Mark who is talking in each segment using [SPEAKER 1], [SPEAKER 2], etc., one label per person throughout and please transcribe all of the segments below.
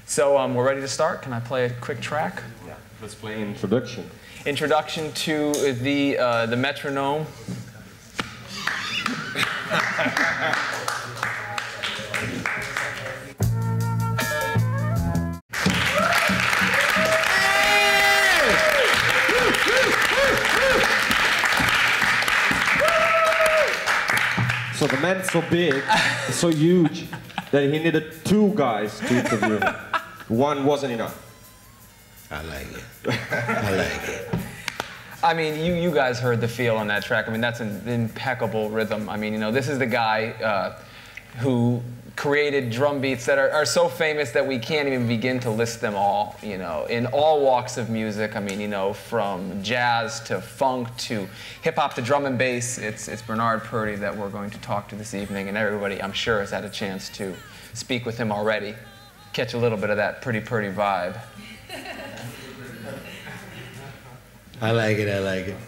[SPEAKER 1] So we're ready to start. Can I play a quick track?
[SPEAKER 2] Yeah, let's play introduction.
[SPEAKER 1] Introduction to the metronome.
[SPEAKER 2] So the man's so big, so huge, that he needed two guys to interview him. One wasn't enough.
[SPEAKER 3] I like it. I like it.
[SPEAKER 1] I mean, you guys heard the feel on that track. I mean, that's an impeccable rhythm. I mean, you know, this is the guy who created drum beats that are so famous that we can't even begin to list them all, you know, in all walks of music. I mean, you know, from jazz to funk to hip-hop to drum and bass. It's Bernard Purdie that we're going to talk to this evening, and everybody, I'm sure, has had a chance to speak with him already, catch a little bit of that Pretty Purdie vibe.
[SPEAKER 3] I like it, I like it.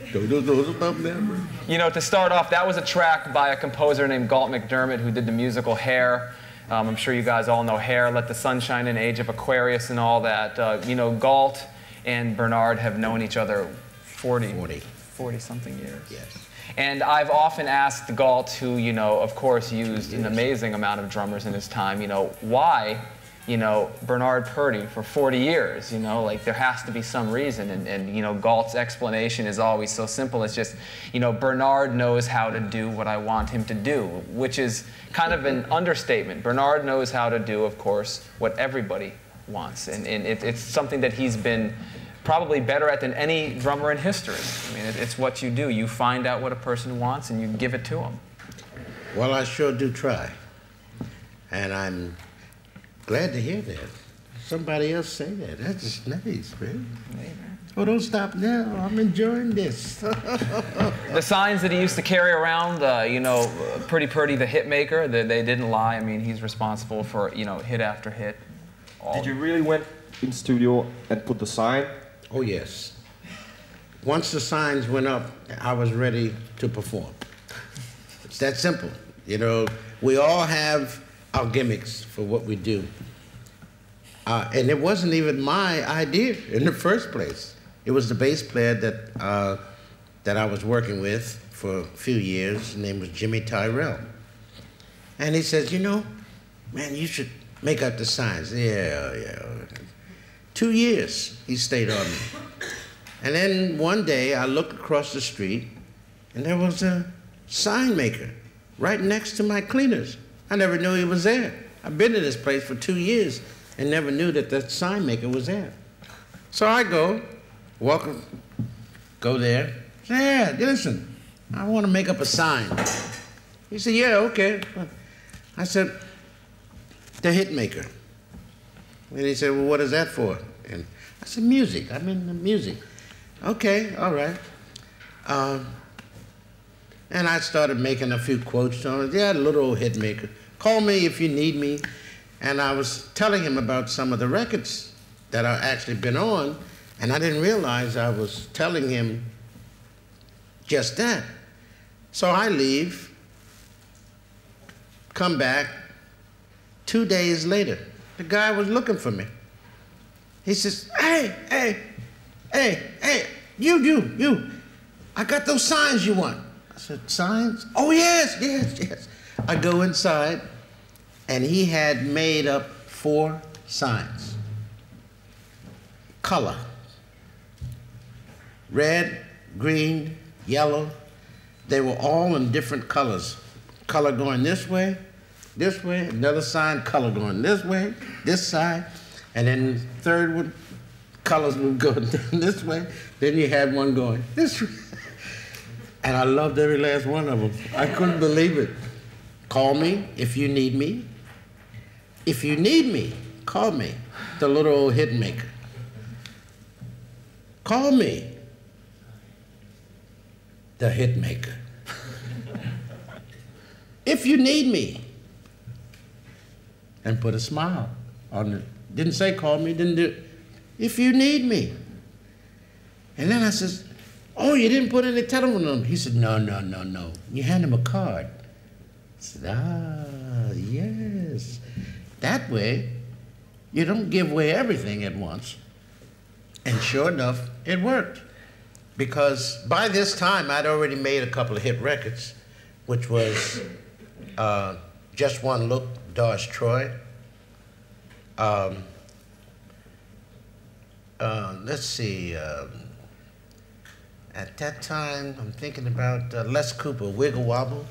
[SPEAKER 1] You know, to start off, that was a track by a composer named Galt MacDermot who did the musical Hair. I'm sure you guys all know Hair, Let the Sun Shine in, Age of Aquarius and all that. You know, Galt and Bernard have known each other 40-something years.
[SPEAKER 3] Yes.
[SPEAKER 1] And I've often asked Galt, who, you know, of course used an amazing amount of drummers in his time, you know, why, you know, Bernard Purdie for 40 years, you know, like there has to be some reason. And you know, Galt's explanation is always so simple. It's just, you know, Bernard knows how to do what I want him to do, which is kind of an understatement. Bernard knows how to do, of course, what everybody wants. And it's something that he's been probably better at than any drummer in history. I mean, it's what you do. You find out what a person wants and you give it to them.
[SPEAKER 3] Well, I sure do try. And I'm glad to hear that. Somebody else say that. That's just nice, man. Oh, don't stop now. I'm enjoying this.
[SPEAKER 1] The signs that he used to carry around, you know, Pretty Purdie, the hit maker, they didn't lie. I mean, he's responsible for, you know, hit after hit.
[SPEAKER 2] Did you really went in studio and put the sign?
[SPEAKER 3] Oh, yes. Once the signs went up, I was ready to perform. It's that simple. You know, we all have our gimmicks for what we do. And it wasn't even my idea in the first place. It was the bass player that I was working with for a few years. His name was Jimmy Tyrell. And he says, you know, man, you should make up the signs. Yeah. 2 years he stayed on me. And then one day I looked across the street and there was a sign maker right next to my cleaners. I never knew he was there. I've been to this place for 2 years and never knew that the sign maker was there. So I go there. Yeah, listen, I want to make up a sign. He said, yeah, okay. I said, the hit maker. And he said, well, what is that for? And I said, music. I'm in the music. Okay, all right. And I started making a few quotes on it. Yeah, little old hit maker. Call me if you need me. And I was telling him about some of the records that I've actually been on, and I didn't realize I was telling him just that. So I leave, come back. 2 days later, the guy was looking for me. He says, hey, you. I got those signs you want. I said, signs? Oh, yes. I go inside, and he had made up 4 signs. Color. Red, green, yellow. They were all in different colors. Color going this way, another sign, color going this way, this side, and then third one, colors would go this way, then you had one going this way. And I loved every last one of them. I couldn't believe it. Call me if you need me. If you need me, call me, the little old hit maker. Call me, the hit maker. If you need me. And put a smile on it. Didn't say call me, didn't do it. If you need me. And then I says, oh, you didn't put any telephone number. He said, no. You hand him a card. I said, yes. That way, You don't give away everything at once. And sure enough, it worked. Because by this time, I'd already made a couple of hit records, which was Just One Look, Doris Troy. Let's see. At that time, I'm thinking about Les Cooper, Wiggle Wobble.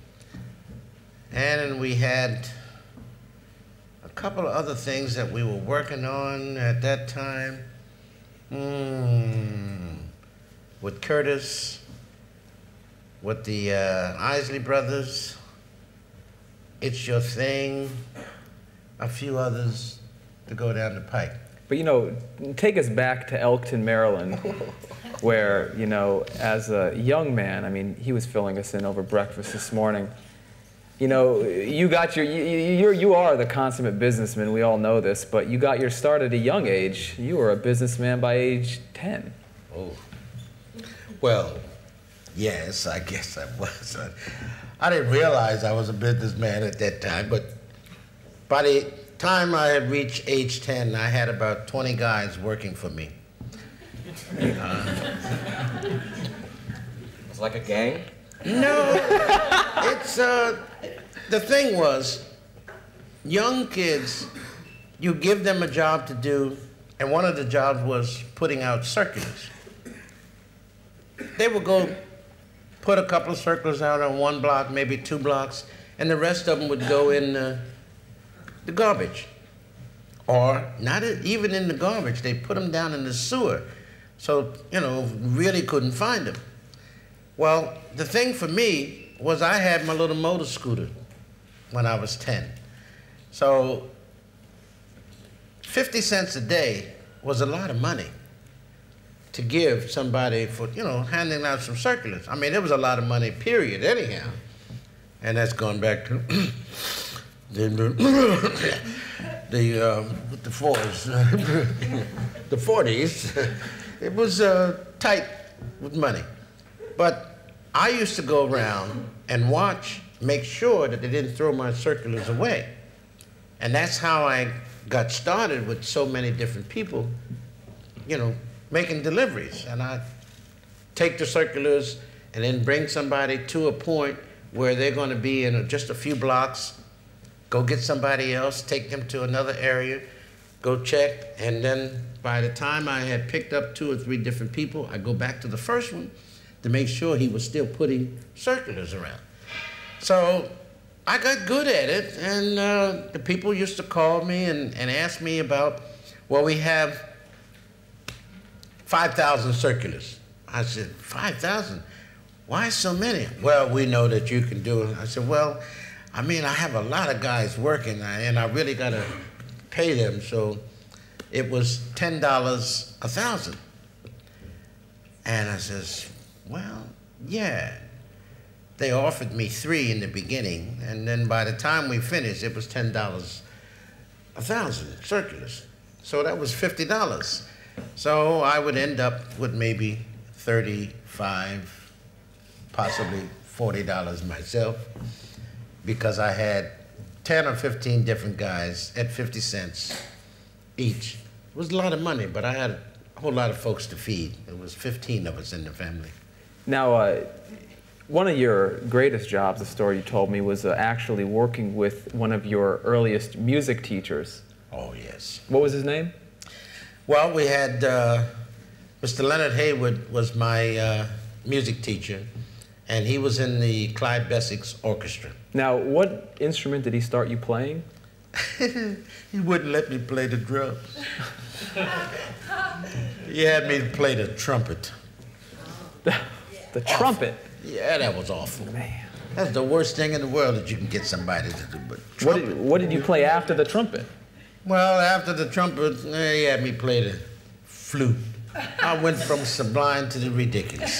[SPEAKER 3] And we had a couple of other things that we were working on at that time. With Curtis, with the Isley Brothers, It's Your Thing, a few others to go down the pike.
[SPEAKER 1] But you know, take us back to Elkton, Maryland, where, you know, as a young man, I mean, he was filling us in over breakfast this morning. You know, you got you are the consummate businessman, we all know this, but you got your start at a young age. You were a businessman by age 10.
[SPEAKER 3] Oh. Well, yes, I guess I was. I didn't realize I was a businessman at that time, but by the time I had reached age 10, I had about 20 guys working for me.
[SPEAKER 2] It's like a gang?
[SPEAKER 3] No, it's, the thing was, young kids, you give them a job to do, and one of the jobs was putting out circulars. They would go put a couple of circulars out on one block, maybe 2 blocks, and the rest of them would go in the garbage. Or not even in the garbage, they put them down in the sewer. So, you know, really couldn't find them. Well, the thing for me was I had my little motor scooter when I was 10. So 50 cents a day was a lot of money to give somebody for, you know, handing out some circulars. I mean, it was a lot of money, period, anyhow. And that's going back to the 40s. It was tight with money. But I used to go around and watch, make sure that they didn't throw my circulars away. And that's how I got started with so many different people, you know, making deliveries. And I'd take the circulars and then bring somebody to a point where they're going to be in just a few blocks, go get somebody else, take them to another area, go check, and then by the time I had picked up 2 or 3 different people, I go back to the first one to make sure he was still putting circulars around. So I got good at it, and the people used to call me and ask me about, well, we have 5,000 circulars. I said, 5,000? Why so many? Well, we know that you can do it. I said, well, I mean, I have a lot of guys working, and I really got to pay them, so it was $10 1,000. And I says, well, yeah. They offered me 3 in the beginning, and then by the time we finished, it was $10 1,000 circulars. So that was $50. So I would end up with maybe $35, possibly $40 myself, because I had 10 or 15 different guys at 50 cents each. It was a lot of money, but I had a whole lot of folks to feed. There was 15 of us in the family.
[SPEAKER 1] Now, one of your greatest jobs, the story you told me, was actually working with one of your earliest music teachers.
[SPEAKER 3] Oh, yes.
[SPEAKER 1] What was his name?
[SPEAKER 3] Well, we had Mr. Leonard Haywood was my music teacher, and he was in the Clyde Beswick's orchestra.
[SPEAKER 1] Now, what instrument did he start you playing?
[SPEAKER 3] He wouldn't let me play the drums. He had me play the trumpet.
[SPEAKER 1] The trumpet?
[SPEAKER 3] Yeah, that was awful.
[SPEAKER 1] Man.
[SPEAKER 3] That's the worst thing in the world that you can get somebody to do, but trumpet.
[SPEAKER 1] What did you play after the trumpet?
[SPEAKER 3] Well, after the trumpet, he had me play the flute. I went from sublime to the ridiculous.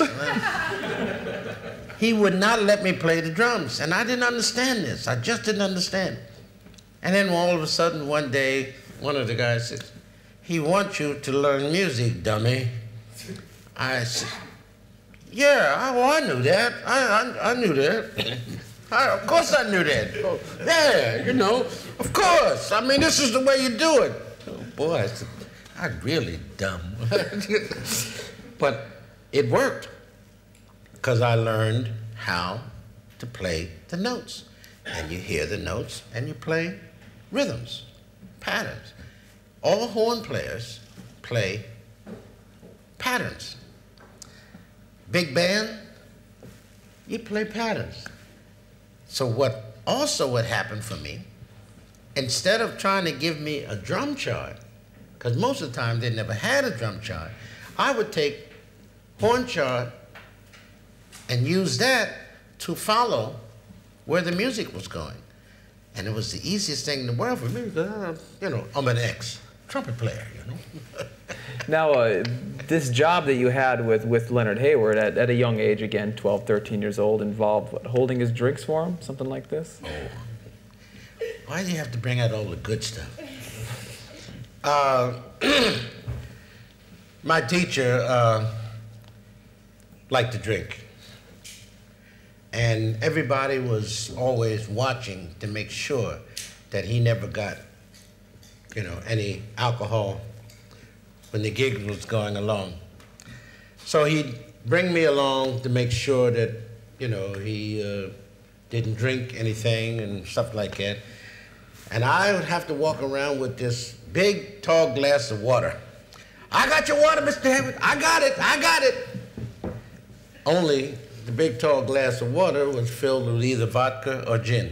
[SPEAKER 3] He would not let me play the drums, and I didn't understand this. I just didn't understand. And then all of a sudden, one day, one of the guys said, he wants you to learn music, dummy. I said, yeah, well, I knew that. I knew that. Of course I knew that. Oh, yeah, you know, of course. I mean, this is the way you do it. Boy, I'm really dumb. But it worked, because I learned how to play the notes. And you hear the notes, and you play rhythms, patterns. All horn players play patterns. Big band, you play patterns. So what happened for me, instead of trying to give me a drum chart, because most of the time they never had a drum chart, I would take horn chart and use that to follow where the music was going. And it was the easiest thing in the world for me, because, I'm an ex-trumpet player,
[SPEAKER 1] Now, this job that you had with Leonard Hayward at a young age, again, 12, 13 years old, involved what, holding his drinks for him, something like this?
[SPEAKER 3] Oh. Why do you have to bring out all the good stuff? My teacher liked to drink. And everybody was always watching to make sure that he never got, any alcohol when the gig was going along. So he'd bring me along to make sure that, he didn't drink anything and stuff like that. And I would have to walk around with this big, tall glass of water. I got your water, Mr. Hayward. I got it. Only the big, tall glass of water was filled with either vodka or gin.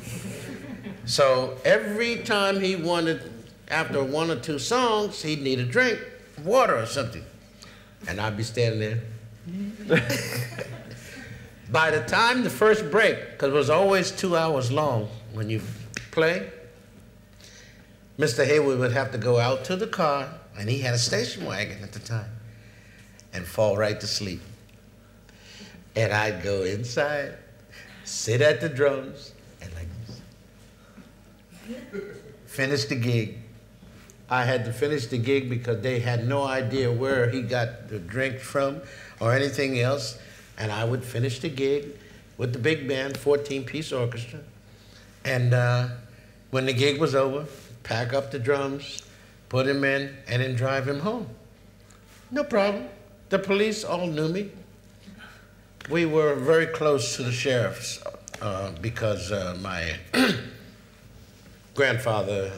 [SPEAKER 3] So every time he wanted, after one or two songs, he'd need a drink, water or something. And I'd be standing there. By the time the first break, because it was always 2 hours long when you play, Mr. Hayward would have to go out to the car, and he had a station wagon at the time, and fall right to sleep. And I'd go inside, sit at the drums, and like this. Finish the gig. I had to finish the gig because they had no idea where he got the drink from or anything else. And I would finish the gig with the big band, 14-piece orchestra. And when the gig was over, pack up the drums, put him in, and then drive him home. No problem. The police all knew me. We were very close to the sheriffs because my grandfather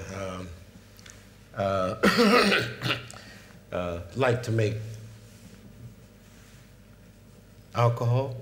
[SPEAKER 3] liked to make alcohol,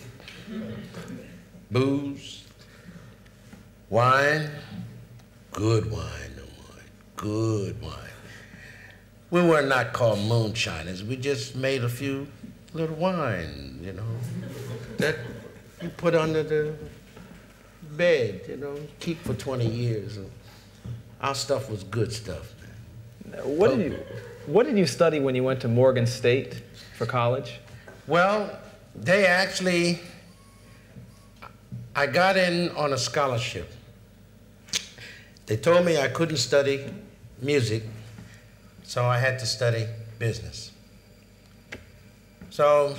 [SPEAKER 3] booze, wine, good wine, good wine. We were not called moonshiners. We just made a few little wine, that you put under the bed, keep for 20 years. And our stuff was good stuff, man.
[SPEAKER 1] What did you study when you went to Morgan State for college?
[SPEAKER 3] Well, I got in on a scholarship. They told me I couldn't study music, so I had to study business. So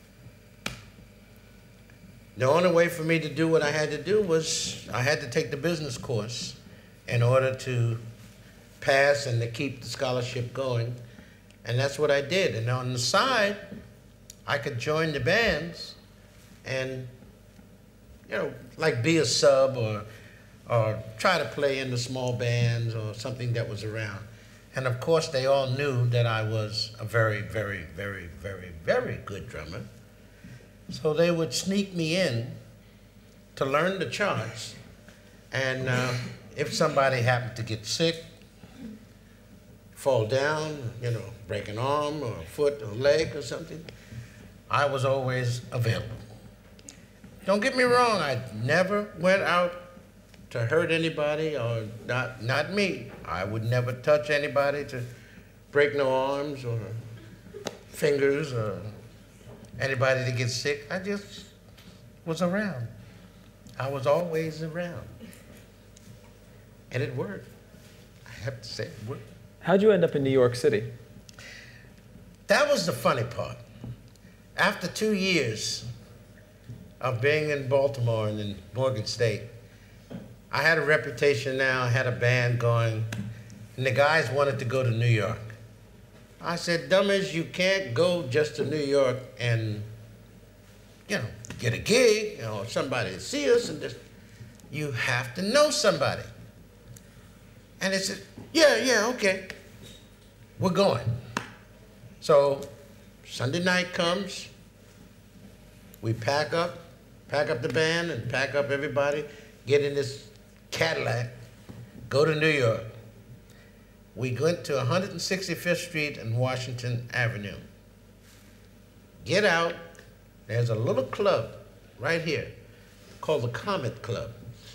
[SPEAKER 3] the only way for me to do what I had to do was I had to take the business course in order to pass and to keep the scholarship going. And that's what I did. And on the side, I could join the bands and, like be a sub or try to play in the small bands or something that was around. And of course, they all knew that I was a very, very, very, very, very good drummer. So they would sneak me in to learn the charts. And if somebody happened to get sick, fall down, break an arm or a foot or leg or something, I was always available. Don't get me wrong, I never went out to hurt anybody, or not me. I would never touch anybody to break no arms or fingers or anybody to get sick. I just was around. I was always around. And it worked. I have to say it worked.
[SPEAKER 1] How'd you end up in New York City?
[SPEAKER 3] That was the funny part. After 2 years of being in Baltimore and in Morgan State, I had a reputation now, I had a band going, and the guys wanted to go to New York. I said, dummies, you can't go just to New York and, you know, get a gig or somebody to see us and just, you have to know somebody. And they said, yeah, okay, we're going. So Sunday night comes, we pack up the band and pack up everybody, get in this Cadillac, go to New York. We went to 165th Street and Washington Avenue. Get out, there's a little club right here called the Comet Club.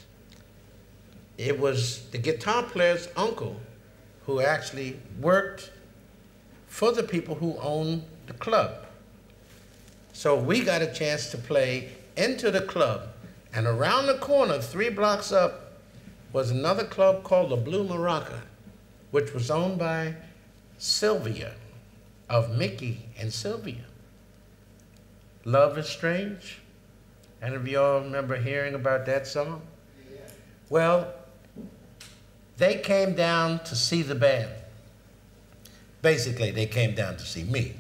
[SPEAKER 3] It was the guitar player's uncle who actually worked for the people who owned the club. So we got a chance to play into the club, and around the corner, 3 blocks up, was another club called the Blue Maraca, which was owned by Sylvia, of Mickey and Sylvia. Love is Strange. Any of y'all remember hearing about that song? Yeah. Well, they came down to see the band. Basically, they came down to see me.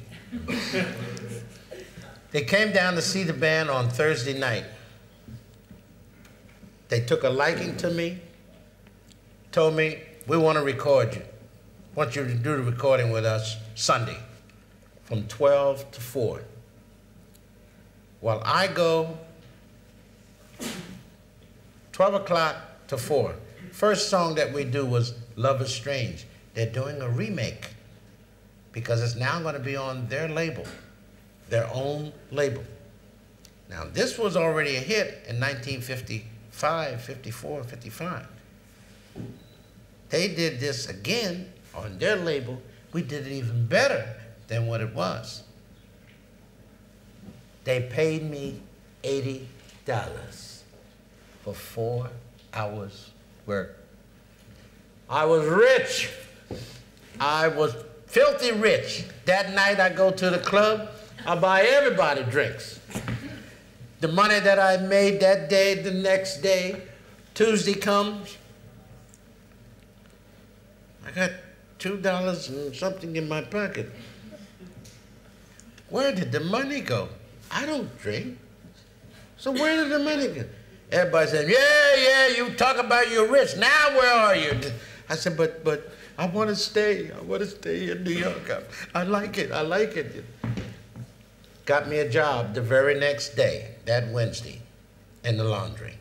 [SPEAKER 3] They came down to see the band on Thursday night. They took a liking to me, told me, we want to record you. Want you to do the recording with us Sunday from 12 to 4. Well, I go 12 o'clock to 4. First song that we do was Love is Strange. They're doing a remake because it's now going to be on their label, their own label. Now, this was already a hit in 1955, 54, 55. They did this again on their label. We did it even better than what it was. They paid me $80 for 4 hours work. I was rich. I was filthy rich. That night I go to the club, I buy everybody drinks. The money that I made that day, the next day, Tuesday comes, I got $2 and something in my pocket. Where did the money go? I don't drink. So where did the money go? Everybody said, yeah, you talk about you're rich. Now where are you? I said, but I want to stay. I want to stay in New York. I like it. I like it. Got me a job the very next day, that Wednesday, in the laundry.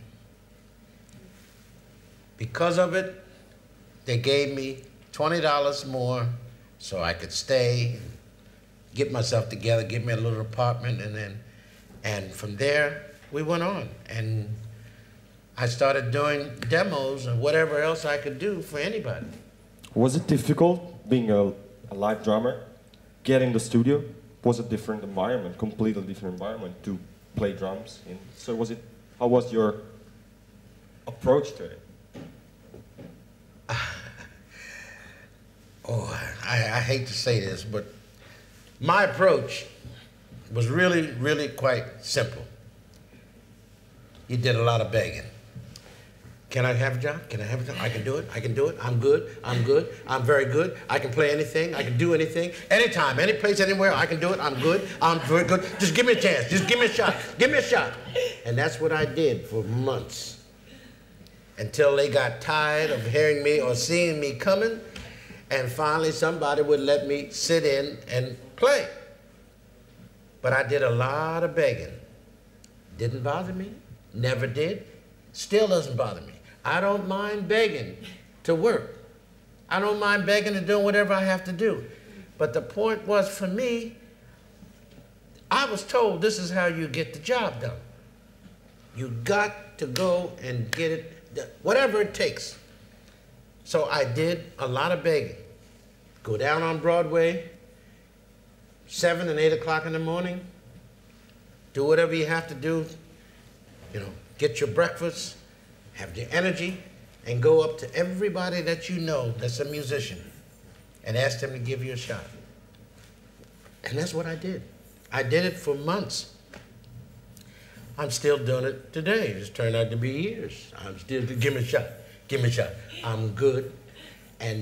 [SPEAKER 3] Because of it, they gave me $20 more so I could stay, get myself together, get me a little apartment, and from there, we went on. And I started doing demos and whatever else I could do for anybody.
[SPEAKER 2] Was it difficult being a live drummer, getting in the studio? Was a different environment, completely different environment to play drums in? So how was your approach to it?
[SPEAKER 3] I hate to say this, but my approach was really, really quite simple. You did a lot of begging. Can I have a job? Can I have a job? I can do it. I can do it. I'm good. I'm good. I'm very good. I can play anything. I can do anything. Anytime, any place, anywhere, I can do it. I'm good. I'm very good. Just give me a chance. Just give me a shot. Give me a shot. And that's what I did for months until they got tired of hearing me or seeing me coming. And finally, somebody would let me sit in and play. But I did a lot of begging. Didn't bother me. Never did. Still doesn't bother me. I don't mind begging to work. I don't mind begging and doing whatever I have to do. But the point was, for me, I was told this is how you get the job done. You got to go and get it, whatever it takes. So I did a lot of begging. Go down on Broadway, 7 and 8 o'clock in the morning, do whatever you have to do, get your breakfast, have your energy, and go up to everybody that you know that's a musician and ask them to give you a shot. And that's what I did. I did it for months. I'm still doing it today. It's turned out to be years. I'm still, give me a shot, give me a shot. I'm good. And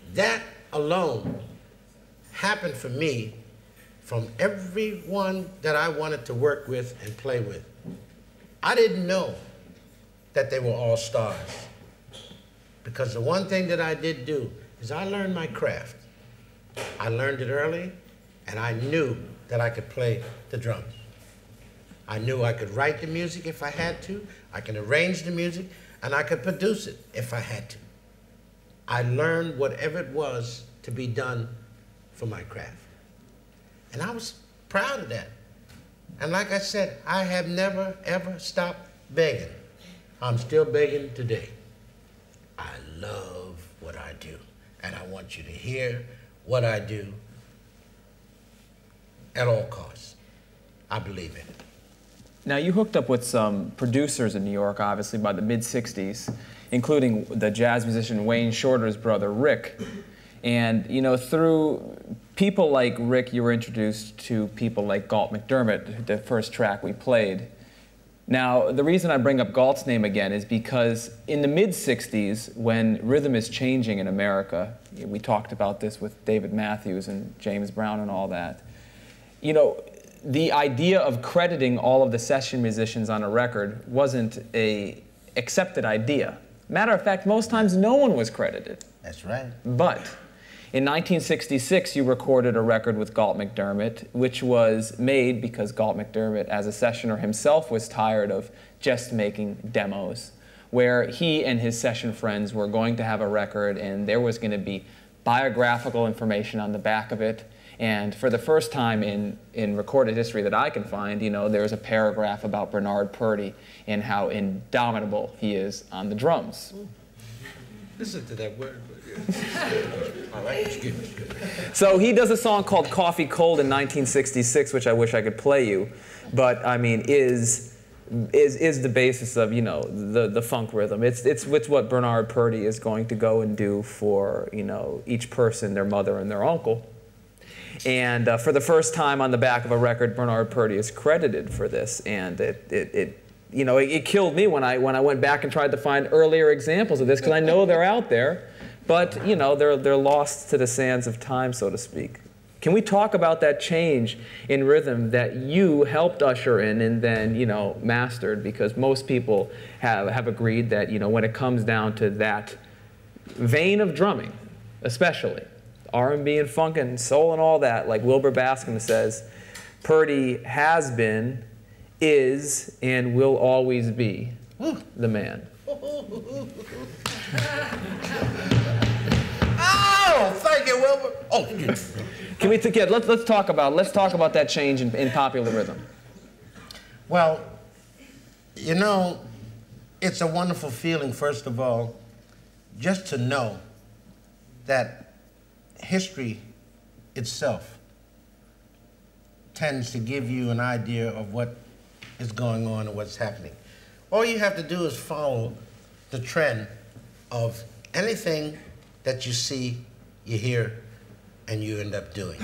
[SPEAKER 3] That alone happened for me from everyone that I wanted to work with and play with. I didn't know that they were all stars, because the one thing that I did do is I learned my craft. I learned it early, and I knew that I could play the drums. I knew I could write the music if I had to, I could arrange the music, and I could produce it if I had to. I learned whatever it was to be done for my craft. And I was proud of that. And like I said, I have never, ever stopped begging. I'm still begging today. I love what I do, and I want you to hear what I do at all costs. I believe in it.
[SPEAKER 1] Now, you hooked up with some producers in New York, obviously, by the mid-'60s, including the jazz musician Wayne Shorter's brother, Rick. And, you know, through people like Rick, you were introduced to people like Galt MacDermot, the first track we played. Now, the reason I bring up Galt's name again is because in the mid-'60s, when rhythm is changing in America, we talked about this with David Matthews and James Brown and all that, you know, the idea of crediting all of the session musicians on a record wasn't an accepted idea. Matter of fact, most times no one was credited.
[SPEAKER 3] That's right.
[SPEAKER 1] But in 1966, you recorded a record with Galt MacDermot, which was made because Galt MacDermot, as a sessioner himself, was tired of just making demos, where he and his session friends were going to have a record, and there was going to be biographical information on the back of it. And for the first time in recorded history that I can find, you know, there's a paragraph about Bernard Purdie and how indomitable he is on the drums.
[SPEAKER 3] Listen to that word. All right, it's good, it's good.
[SPEAKER 1] So he does a song called Coffee Cold in 1966, which I wish I could play you, but I mean is the basis of, you know, the funk rhythm. It's what Bernard Purdie is going to go and do for, you know, each person, their mother and their uncle. And for the first time on the back of a record, Bernard Purdie is credited for this, and it killed me when I went back and tried to find earlier examples of this, because I know they're out there, but you know they're lost to the sands of time, so to speak. Can we talk about that change in rhythm that you helped usher in and then, you know, mastered? Because most people have agreed that, you know, when it comes down to that vein of drumming, especially R&B and funk and soul and all that, like Wilbur Bascom says, Purdie has been, is, and will always be the man.
[SPEAKER 3] Oh, thank you, Wilbur. Oh,
[SPEAKER 1] Can we let's talk about that change in popular rhythm.
[SPEAKER 3] Well, you know, it's a wonderful feeling, first of all, just to know that history itself tends to give you an idea of what is going on and what's happening. All you have to do is follow the trend of anything that you see, you hear, and you end up doing.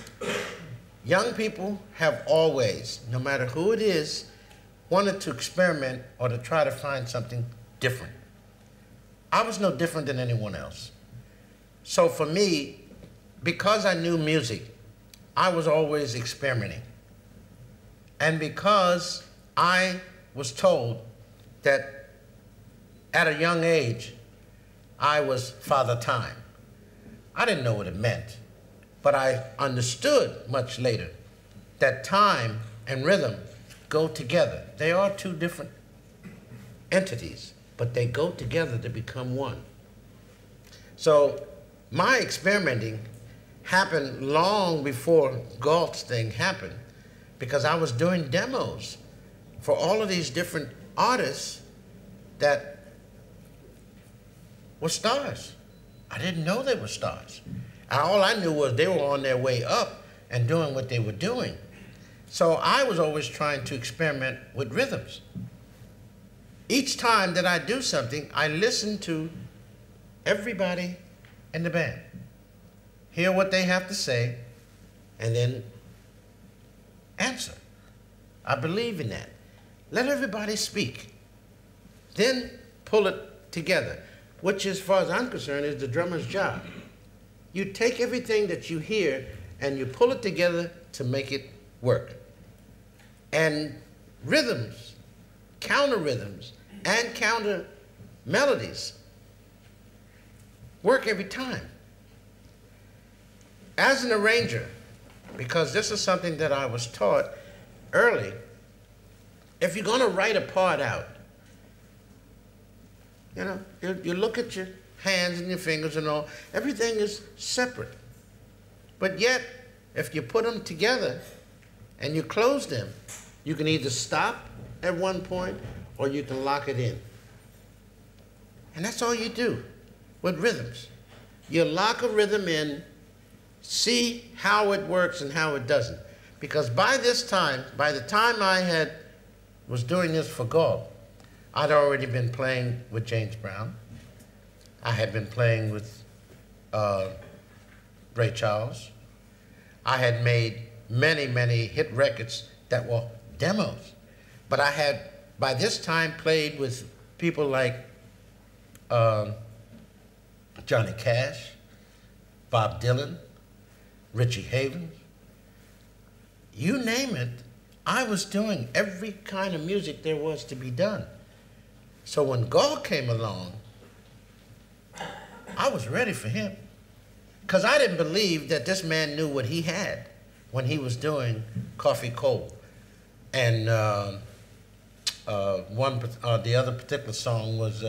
[SPEAKER 3] Young people have always, no matter who it is, wanted to experiment or to try to find something different. I was no different than anyone else. So for me, because I knew music, I was always experimenting. And because I was told that at a young age, I was Father Time. I didn't know what it meant, but I understood much later that time and rhythm go together. They are two different entities, but they go together to become one. So my experimenting happened long before Galt's thing happened, because I was doing demos for all of these different artists that were stars. I didn't know they were stars. And all I knew was they were on their way up and doing what they were doing. So I was always trying to experiment with rhythms. Each time that I do something, I listen to everybody in the band, hear what they have to say, and then answer. I believe in that. Let everybody speak. Then pull it together, which, as far as I'm concerned, is the drummer's job. You take everything that you hear and you pull it together to make it work. And rhythms, counter rhythms, and counter melodies work every time. As an arranger, because this is something that I was taught early, if you're going to write a part out, you know, you look at your hands and your fingers and all, everything is separate. But yet, if you put them together and you close them, you can either stop at one point or you can lock it in. And that's all you do with rhythms. You lock a rhythm in, see how it works and how it doesn't. Because by this time, by the time I was doing this for Galt, I'd already been playing with James Brown. I had been playing with Ray Charles. I had made many, many hit records that were demos. But I had, by this time, played with people like Johnny Cash, Bob Dylan, Richie Havens. You name it, I was doing every kind of music there was to be done. So when Galt came along, I was ready for him. Because I didn't believe that this man knew what he had when he was doing Coffee Cold. And the other particular song was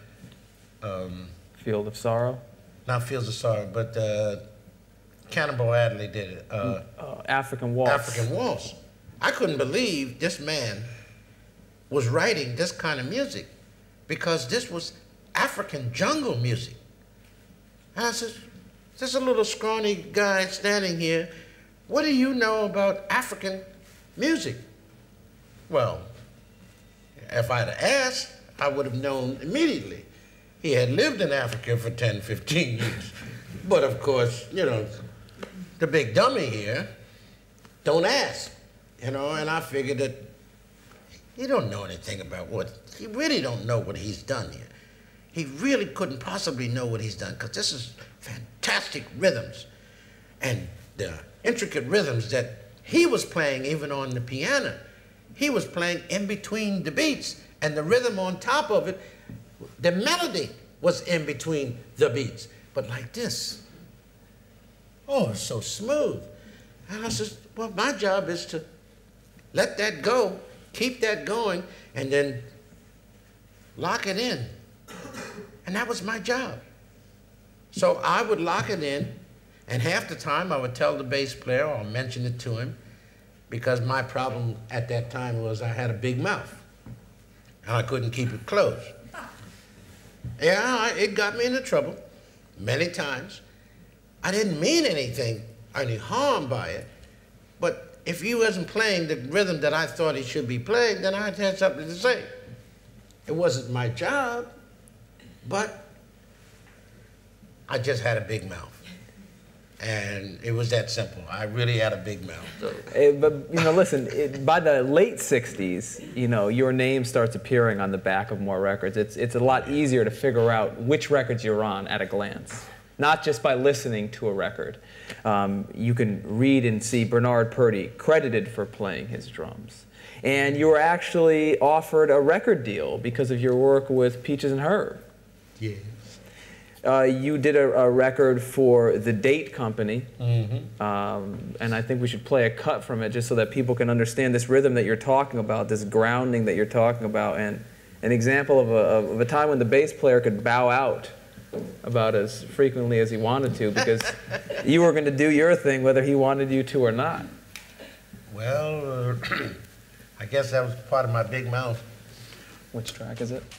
[SPEAKER 1] Field of Sorrow?
[SPEAKER 3] Not Fields of Sorrow, but Cannonball Adderley did it.
[SPEAKER 1] African Waltz.
[SPEAKER 3] African Waltz. I couldn't believe this man was writing this kind of music because this was African jungle music. And I said, there's a little scrawny guy standing here. What do you know about African music? Well, if I'd asked, I would have known immediately. He had lived in Africa for 10, 15 years. But of course, you know, the big dummy here, don't ask, you know, and I figured that he don't know anything about he really don't know what he's done here. He really couldn't possibly know what he's done because this is fantastic rhythms. And the intricate rhythms that he was playing even on the piano, he was playing in between the beats and the rhythm on top of it, the melody was in between the beats. But like this, oh, it's so smooth. And I said, well, my job is to let that go, keep that going, and then lock it in. And that was my job. So I would lock it in, and half the time I would tell the bass player or mention it to him, because my problem at that time was I had a big mouth, and I couldn't keep it closed. Yeah, it got me into trouble many times. I didn't mean anything, any harm by it, but if he wasn't playing the rhythm that I thought he should be playing, then I had something to say. It wasn't my job, but I just had a big mouth. And it was that simple. I really had a big mouth. So.
[SPEAKER 1] But, you know, listen, by the late 60s, you know, your name starts appearing on the back of more records. It's a lot easier to figure out which records you're on at a glance, not just by listening to a record. You can read and see Bernard Purdie credited for playing his drums. And you were actually offered a record deal because of your work with Peaches and Herb.
[SPEAKER 3] Yes.
[SPEAKER 1] You did a record for the Date Company, and I think we should play a cut from it just so that people can understand this rhythm that you're talking about, this grounding that you're talking about, and an example of a time when the bass player could bow out about as frequently as he wanted to because you were going to do your thing whether he wanted you to or not.
[SPEAKER 3] Well, I guess that was part of my big mouth.
[SPEAKER 1] Which track is it?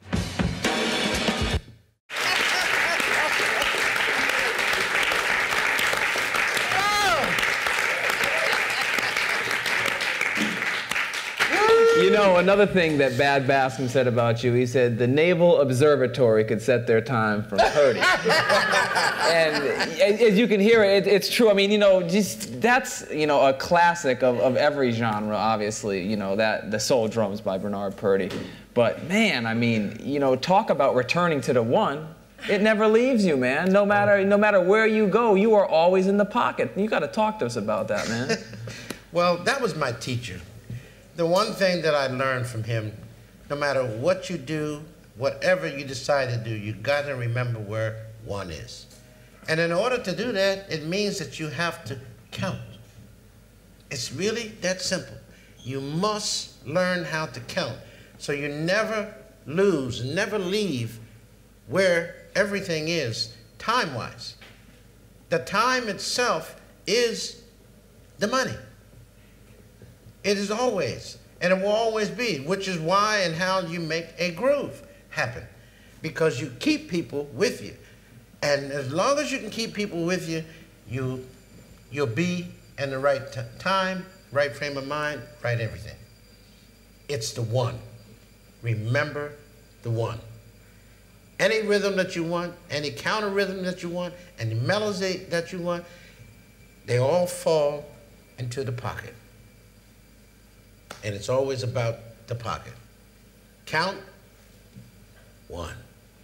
[SPEAKER 1] You know, another thing that Bad Bascom said about you, he said the Naval Observatory could set their time from Purdie. And as you can hear, it's true. I mean, you know, just that's, you know, a classic of every genre, obviously, you know, that the soul drums by Bernard Purdie. But man, I mean, you know, talk about returning to the one. It never leaves you, man. No matter where you go, you are always in the pocket. You got to talk to us about that, man.
[SPEAKER 3] Well, that was my teacher. The one thing that I learned from him, no matter what you do, whatever you decide to do, you got to remember where one is. And in order to do that, it means that you have to count. It's really that simple. You must learn how to count so you never lose, never leave where everything is time-wise. The time itself is the money. It is always, and it will always be, which is why and how you make a groove happen, because you keep people with you. And as long as you can keep people with you, you'll be in the right time, right frame of mind, right everything. It's the one. Remember the one. Any rhythm that you want, any counter rhythm that you want, any melody that you want, they all fall into the pocket. And it's always about the pocket. Count one.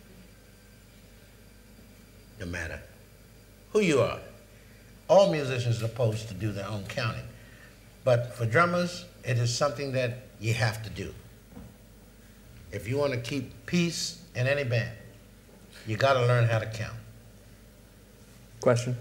[SPEAKER 3] No matter who you are. All musicians are supposed to do their own counting. But for drummers, it is something that you have to do. If you want to keep peace in any band, you got to learn how to count.
[SPEAKER 1] Question?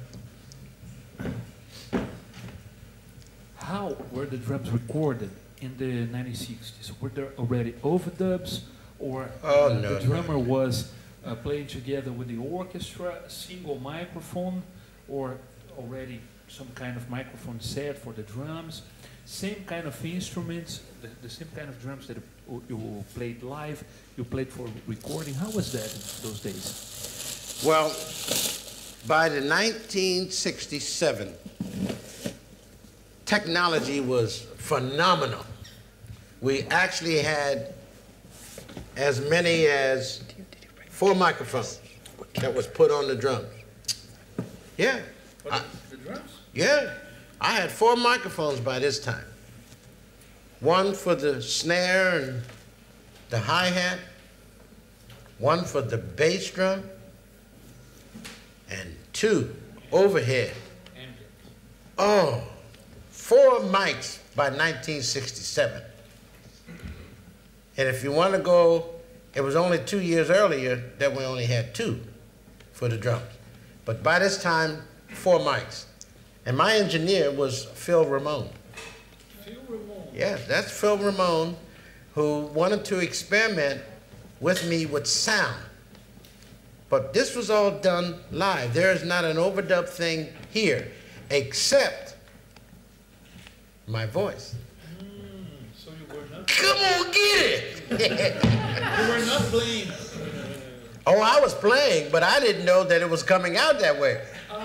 [SPEAKER 4] How were the drums recorded in the 1960s? Were there already overdubs, or the drummer was playing together with the orchestra, single microphone, or already some kind of microphone set for the drums? Same kind of instruments, the same kind of drums that you played live, you played for recording. How was that in those days?
[SPEAKER 3] Well, by the 1967, technology was phenomenal. We actually had as many as 4 microphones that was put on the drums. Yeah.
[SPEAKER 4] The drums?
[SPEAKER 3] Yeah. I had 4 microphones by this time. One for the snare and the hi-hat, one for the bass drum, and 2 overhead. Oh, 4 mics by 1967. And if you want to go, it was only 2 years earlier that we only had 2 for the drums. But by this time, 4 mics. And my engineer was Phil Ramone.
[SPEAKER 4] Phil Ramone?
[SPEAKER 3] Yeah, that's Phil Ramone, who wanted to experiment with me with sound. But this was all done live. There is not an overdub thing here, except my voice.
[SPEAKER 4] So you were not...
[SPEAKER 3] Come on, get it!
[SPEAKER 4] You were not playing.
[SPEAKER 3] Oh, I was playing, but I didn't know that it was coming out that way.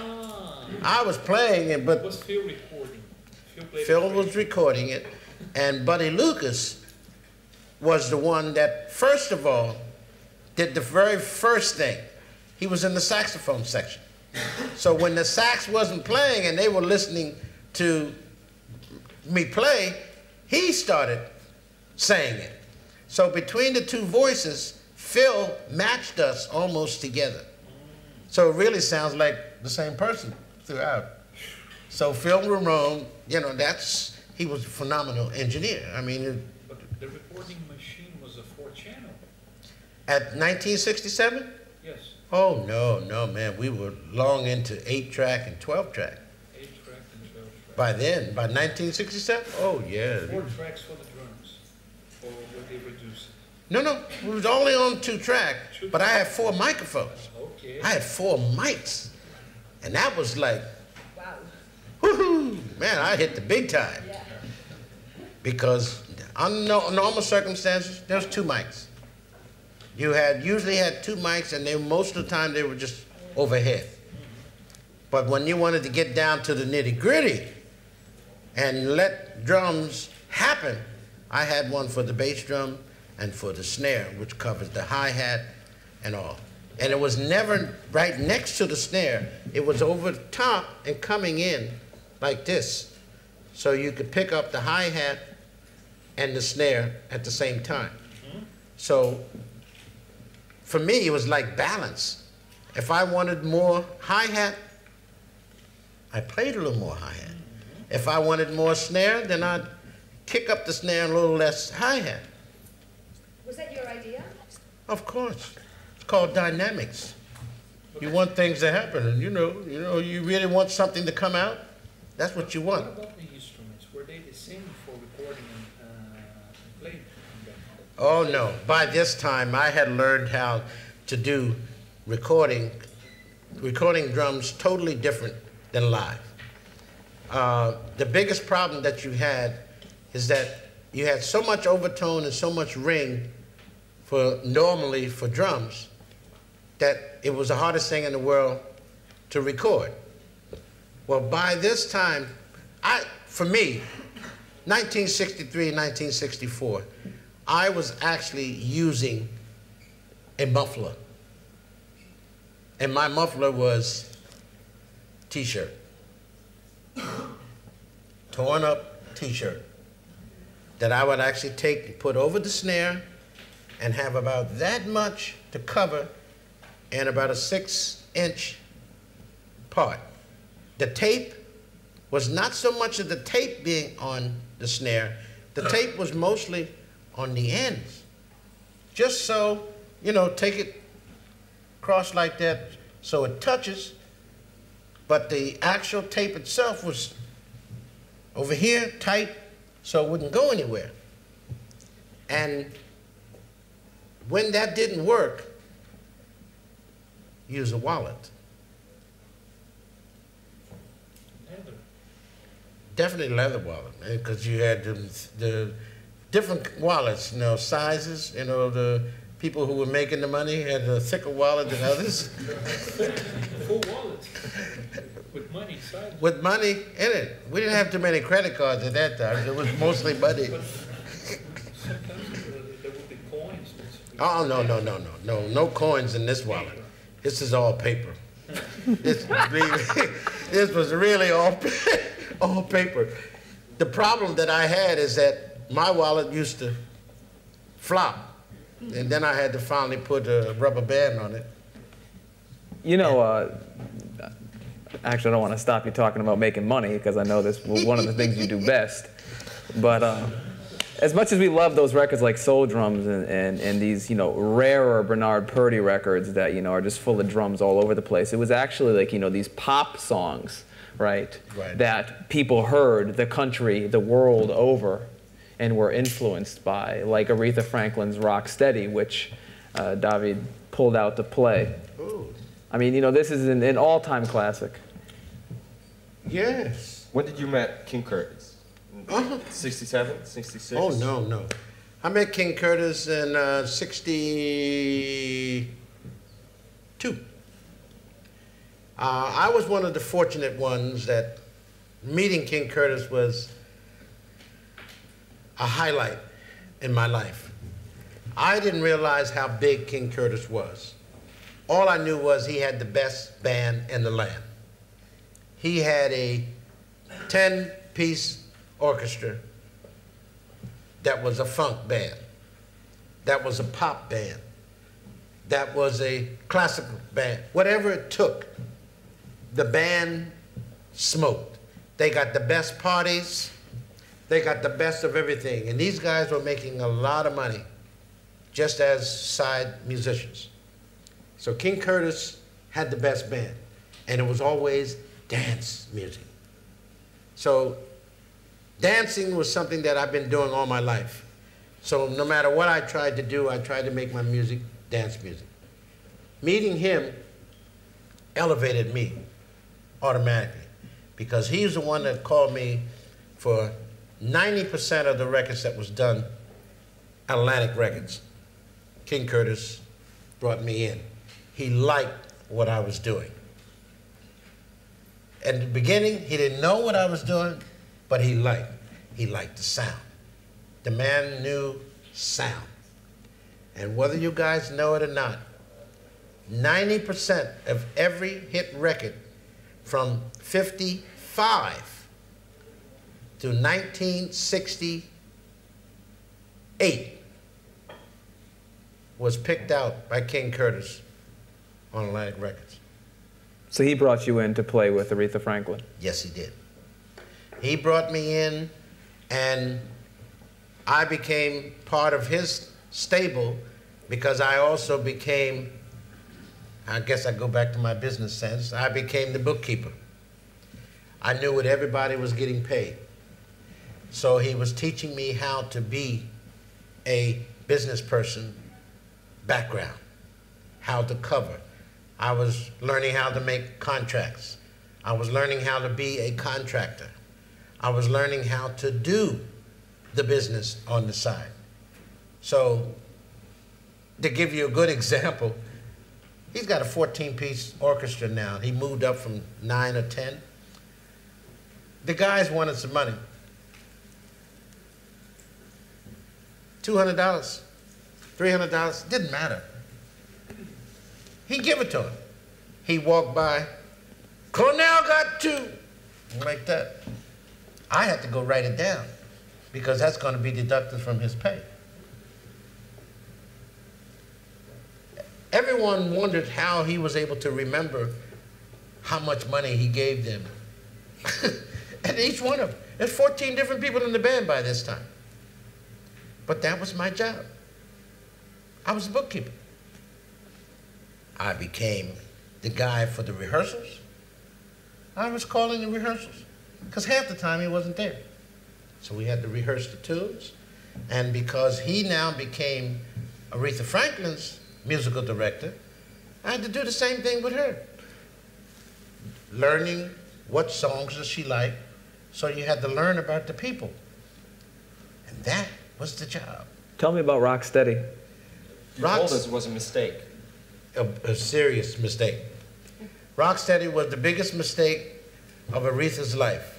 [SPEAKER 3] I was playing it, but...
[SPEAKER 4] Was Phil recording?
[SPEAKER 3] Phil was recording it, and Buddy Lucas was the one that, first of all, did the very first thing. He was in the saxophone section. So when the sax wasn't playing and they were listening to me play, he started saying it. So between the 2 voices, Phil matched us almost together. So it really sounds like the same person throughout. So Phil Ramone, you know, he was a phenomenal engineer. I mean,
[SPEAKER 4] but the recording machine was a 4-channel.
[SPEAKER 3] At 1967?
[SPEAKER 4] Yes.
[SPEAKER 3] Oh, no, man. We were long into 8-track and 12-track.
[SPEAKER 4] 8-track and 12-track.
[SPEAKER 3] By then, by 1967? Oh, yeah.
[SPEAKER 4] 4 tracks for the drums, or were they reduced?
[SPEAKER 3] No, we was only on 2-track, but I had 4 microphones.
[SPEAKER 4] Okay.
[SPEAKER 3] I had 4 mics. And that was like,
[SPEAKER 5] Wow.
[SPEAKER 3] woohoo, man, I hit the big time.
[SPEAKER 5] Yeah.
[SPEAKER 3] Because under normal circumstances, there's 2 mics. You usually had 2 mics, and most of the time they were just overhead. But when you wanted to get down to the nitty-gritty and let drums happen, I had one for the bass drum and for the snare, which covers the hi-hat and all. And it was never right next to the snare. It was over the top and coming in like this. So you could pick up the hi-hat and the snare at the same time. So for me, it was like balance. If I wanted more hi-hat, I played a little more hi-hat. If I wanted more snare, then I'd kick up the snare a little less hi-hat.
[SPEAKER 5] Was that your idea?
[SPEAKER 3] Of course. It's called dynamics. You want things to happen, and you you really want something to come out, that's what you want.
[SPEAKER 4] What about the instruments? Were they the same for recording and playing?
[SPEAKER 3] Oh no, by this time I had learned how to do recording drums totally different than live. The biggest problem that you had is that you had so much overtone and so much ring normally for drums that it was the hardest thing in the world to record. Well, by this time, for me, 1963 and 1964, I was actually using a muffler. And my muffler was T-shirt. Torn up T-shirt that I would actually take and put over the snare and have about that much to cover and about a 6-inch part. The tape was not so much of the tape being on the snare, the tape was mostly on the ends. Just so, take it cross like that so it touches, but the actual tape itself was over here, tight, so it wouldn't go anywhere. And when that didn't work, use a wallet.
[SPEAKER 4] Leather.
[SPEAKER 3] Definitely leather wallet, because you had the different wallets, sizes. The people who were making the money had a thicker wallet than others.
[SPEAKER 4] Full wallet with money inside.
[SPEAKER 3] With money in it. We didn't have too many credit cards at that time. It was mostly money.
[SPEAKER 4] Sometimes there would be coins.
[SPEAKER 3] Oh, no coins in this wallet. This is all paper. This was really all paper. The problem that I had is that my wallet used to flop. And then I had to finally put a rubber band on it.
[SPEAKER 1] Actually, I don't want to stop you talking about making money, because I know this is one of the things you do best. But as much as we love those records like Soul Drums and these, rarer Bernard Purdie records that, are just full of drums all over the place, it was actually like, these pop songs, right, that people heard the country, the world over, and were influenced by, like Aretha Franklin's Rock Steady, which David pulled out to play.
[SPEAKER 3] Ooh.
[SPEAKER 1] I mean, this is an all-time classic.
[SPEAKER 3] Yes.
[SPEAKER 2] When did you meet King Curtis? 67, 66?
[SPEAKER 3] Oh, no. I met King Curtis in 62. I was one of the fortunate ones that meeting King Curtis was a highlight in my life. I didn't realize how big King Curtis was. All I knew was he had the best band in the land. He had a 10-piece orchestra that was a funk band, that was a pop band, that was a classical band. Whatever it took, the band smoked. They got the best parties, they got the best of everything. And these guys were making a lot of money just as side musicians. So King Curtis had the best band, and it was always dance music. So dancing was something that I've been doing all my life. So no matter what I tried to do, I tried to make my music dance music. Meeting him elevated me automatically, because he's the one that called me for 90% of the records that was done at Atlantic Records. King Curtis brought me in. He liked what I was doing. At the beginning, he didn't know what I was doing, but he liked the sound. The man knew sound. And whether you guys know it or not, 90% of every hit record from 55 to 1968 was picked out by King Curtis on Atlantic Records.
[SPEAKER 1] So he brought you in to play with Aretha Franklin?
[SPEAKER 3] Yes, he did. He brought me in, and I became part of his stable because I also became, I guess I go back to my business sense, I became the bookkeeper. I knew what everybody was getting paid. So he was teaching me how to be a business person background, how to cover. I was learning how to make contracts. I was learning how to be a contractor. I was learning how to do the business on the side. So, to give you a good example, he's got a 14-piece orchestra now. He moved up from 9 or 10. The guys wanted some money. $200, $300, didn't matter. He'd give it to him. He walked by, Cornell got 2, like that. I had to go write it down because that's going to be deducted from his pay. Everyone wondered how he was able to remember how much money he gave them. And each one of them. There's 14 different people in the band by this time. But that was my job. I was a bookkeeper. I became the guy for the rehearsals. I was calling the rehearsals because half the time he wasn't there. So we had to rehearse the tunes. And because he now became Aretha Franklin's musical director, I had to do the same thing with her. Learning what songs does she like, so you had to learn about the people. And that was the job.
[SPEAKER 1] Tell me about Rocksteady.
[SPEAKER 2] You told us it was a mistake.
[SPEAKER 3] A serious mistake. Rocksteady was the biggest mistake of Aretha's life.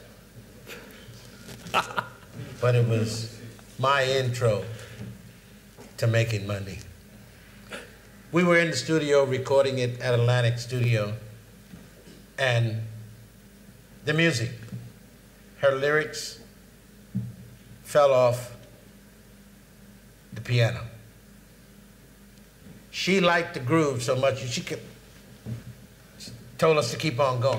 [SPEAKER 3] But it was my intro to making money. We were in the studio recording it at Atlantic Studio, and the music, her lyrics fell off the piano. She liked the groove so much she told us to keep on going.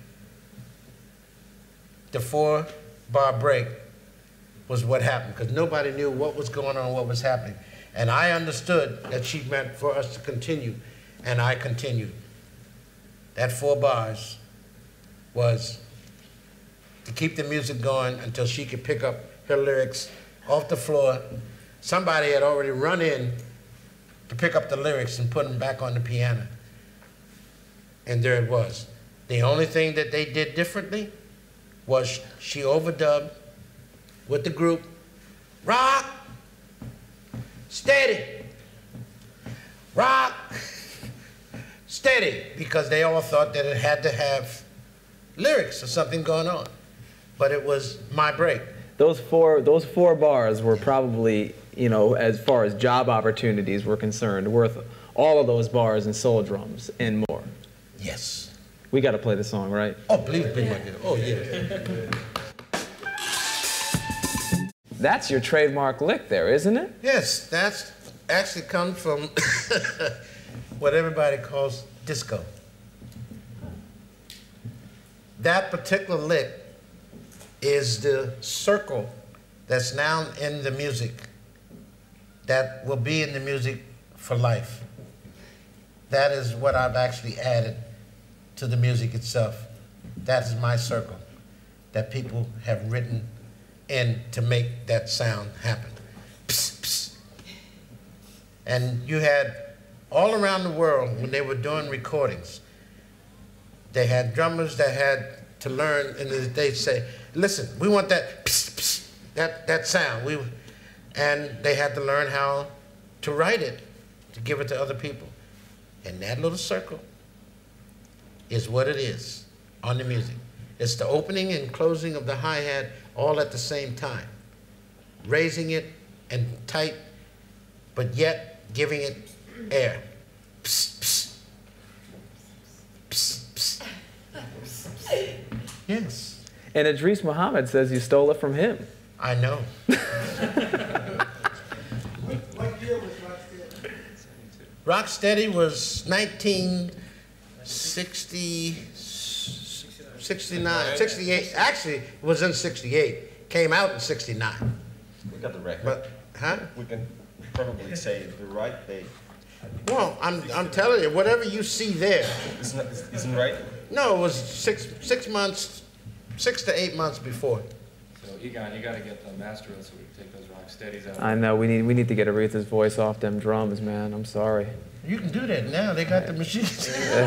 [SPEAKER 3] The 4-bar break was what happened because nobody knew what was going on, what was happening. And I understood that she meant for us to continue, and I continued. That 4 bars was to keep the music going until she could pick up her lyrics off the floor. Somebody had already run in to pick up the lyrics and put them back on the piano. And there it was. The only thing that they did differently was she overdubbed with the group, rock, steady, rock, steady, because they all thought that it had to have lyrics or something going on. But it was my break.
[SPEAKER 1] Those four bars were probably, you know, as far as job opportunities were concerned, worth all of those bars and soul drums and more.
[SPEAKER 3] Yes.
[SPEAKER 1] We got to play the song, right?
[SPEAKER 3] Oh, please bring my gift. Oh, yeah.
[SPEAKER 1] That's your trademark lick there, isn't it?
[SPEAKER 3] Yes, that's actually comes from what everybody calls disco. That particular lick is the circle that's now in the music that will be in the music for life. That is what I've actually added to the music itself. That is my circle that people have written in to make that sound happen. Psst, psst. And you had all around the world, when they were doing recordings, they had drummers that had to learn, and they'd say, listen, we want that psst, psst, that sound. And they had to learn how to write it, to give it to other people. And that little circle is what it is on the music. It's the opening and closing of the hi-hat all at the same time. Raising it and tight, but yet giving it air. Psst, psst. Psst, psst. Yes.
[SPEAKER 1] And Idris Muhammad says you stole it from him.
[SPEAKER 3] I know.
[SPEAKER 6] What year was Rocksteady?
[SPEAKER 3] Rocksteady was 19 69, 68. Actually, it was in 68. Came out in 69.
[SPEAKER 2] We got the record.
[SPEAKER 3] But, huh?
[SPEAKER 2] We can probably say the right date.
[SPEAKER 3] Well, I'm telling you, whatever you see there.
[SPEAKER 2] Isn't right?
[SPEAKER 3] No, it was 6 months, 6 to 8 months before.
[SPEAKER 6] So Egon, you got to get the master so we can take those rock steadies out.
[SPEAKER 1] I know, we need to get Aretha's voice off them drums, man. I'm sorry.
[SPEAKER 3] You can do that now. They got the machines.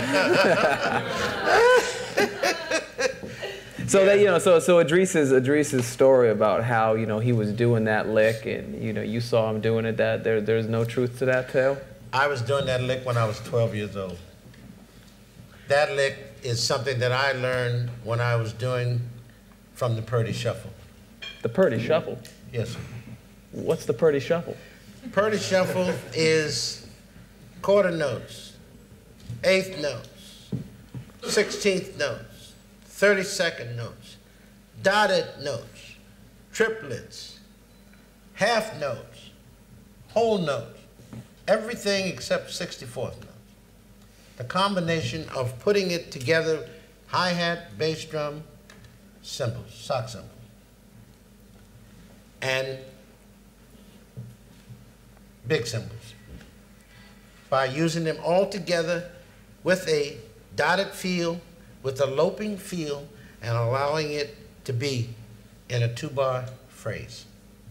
[SPEAKER 1] So that, you know, so Idris's story about how, you know, he was doing that lick and, you know, you saw him doing it, that there's no truth to that tale?
[SPEAKER 3] I was doing that lick when I was 12 years old. That lick is something that I learned when I was doing from the Purdie Shuffle.
[SPEAKER 1] The Purdie Shuffle?
[SPEAKER 3] Yes, sir.
[SPEAKER 1] What's the Purdie Shuffle?
[SPEAKER 3] Purdie Shuffle is quarter notes, eighth notes, 16th notes, 32nd notes, dotted notes, triplets, half notes, whole notes, everything except 64th notes. The combination of putting it together, hi-hat, bass drum, cymbals, sock cymbals. And big cymbals. By using them all together with a dotted feel, with a loping feel, and allowing it to be in a 2-bar phrase.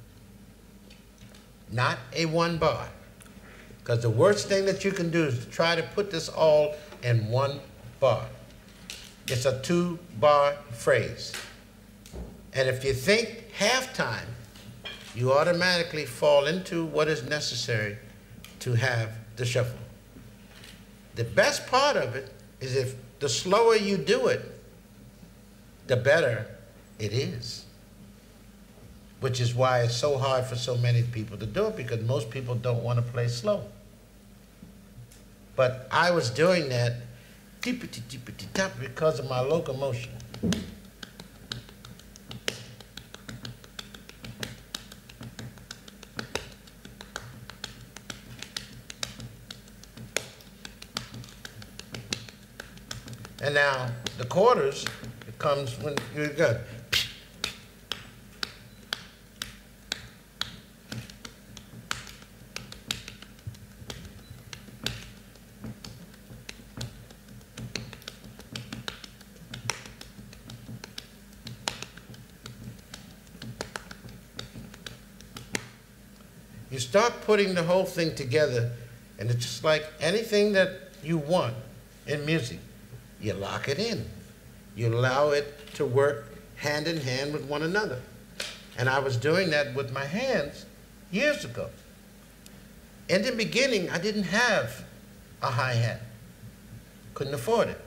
[SPEAKER 3] Not a 1-bar. Because the worst thing that you can do is to try to put this all in 1 bar. It's a 2-bar phrase. And if you think halftime, you automatically fall into what is necessary to have the shuffle. The best part of it is if the slower you do it, the better it is. Which is why it's so hard for so many people to do it, because most people don't want to play slow. But I was doing that because of my locomotion. And now the quarters, it comes when you're good. You start putting the whole thing together, and it's just like anything that you want in music. You lock it in. You allow it to work hand in hand with one another. And I was doing that with my hands years ago. In the beginning, I didn't have a hi-hat. Couldn't afford it.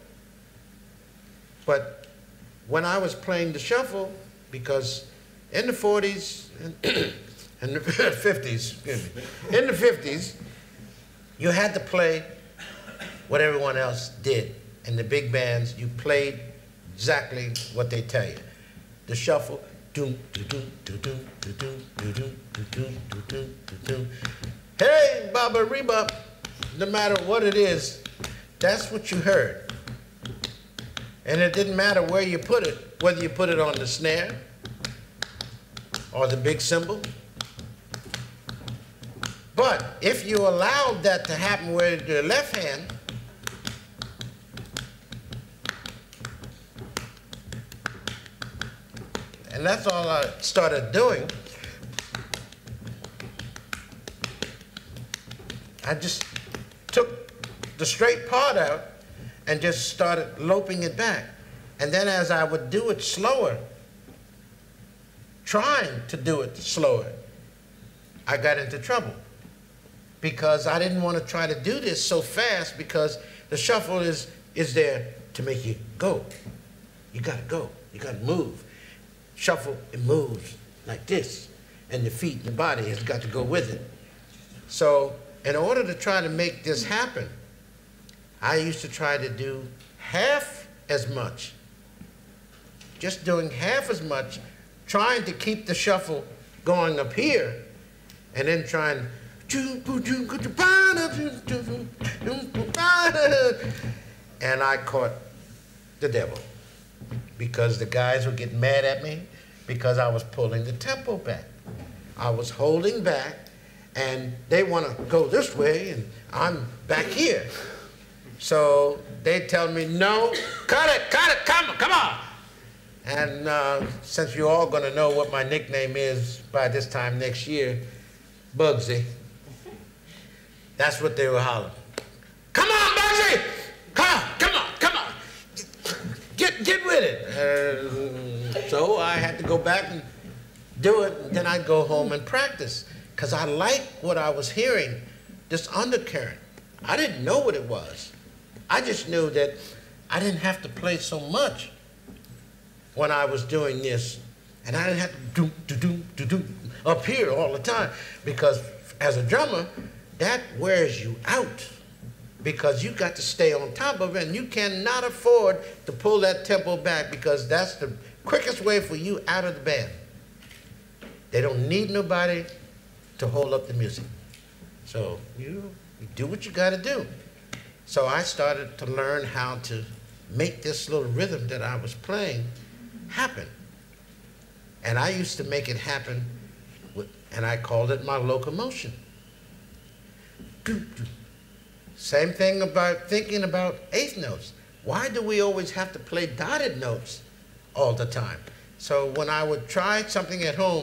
[SPEAKER 3] But when I was playing the shuffle, because in the 40s, in the 50s, excuse me, in the 50s, you had to play what everyone else did. In the big bands, you played exactly what they tell you. The shuffle, doom, doom, doom, doom, doom, doom, doom, doom, doom, doom. Hey, Baba Reba, no matter what it is, that's what you heard. And it didn't matter where you put it, whether you put it on the snare or the big cymbal. But if you allowed that to happen with your left hand, and that's all I started doing, I just took the straight part out and just started loping it back. And then as I would do it slower, trying to do it slower, I got into trouble. Because I didn't want to try to do this so fast, because the shuffle is there to make you go. You gotta go, you gotta move. Shuffle, it moves like this, and the feet and the body has got to go with it. So in order to try to make this happen, I used to try to do half as much, just doing half as much, trying to keep the shuffle going up here, and then trying and I caught the devil because the guys would get mad at me because I was pulling the tempo back. I was holding back, and they want to go this way, and I'm back here. So they tell me, no, cut it, come on. And since you're all going to know what my nickname is by this time next year, Bugsy, that's what they were hollering. Come on, Bugsy! Come on. Get with it. So I had to go back and do it, and then I'd go home and practice, because I liked what I was hearing, this undercurrent. I didn't know what it was. I just knew that I didn't have to play so much when I was doing this, and I didn't have to do up here all the time, because as a drummer, that wears you out, because you got to stay on top of it, and you cannot afford to pull that tempo back, because that's the quickest way for you out of the band. They don't need nobody to hold up the music. So you do what you got to do. So I started to learn how to make this little rhythm that I was playing happen. And I used to make it happen and I called it my locomotion. Same thing about thinking about eighth notes. Why do we always have to play dotted notes all the time? So when I would try something at home,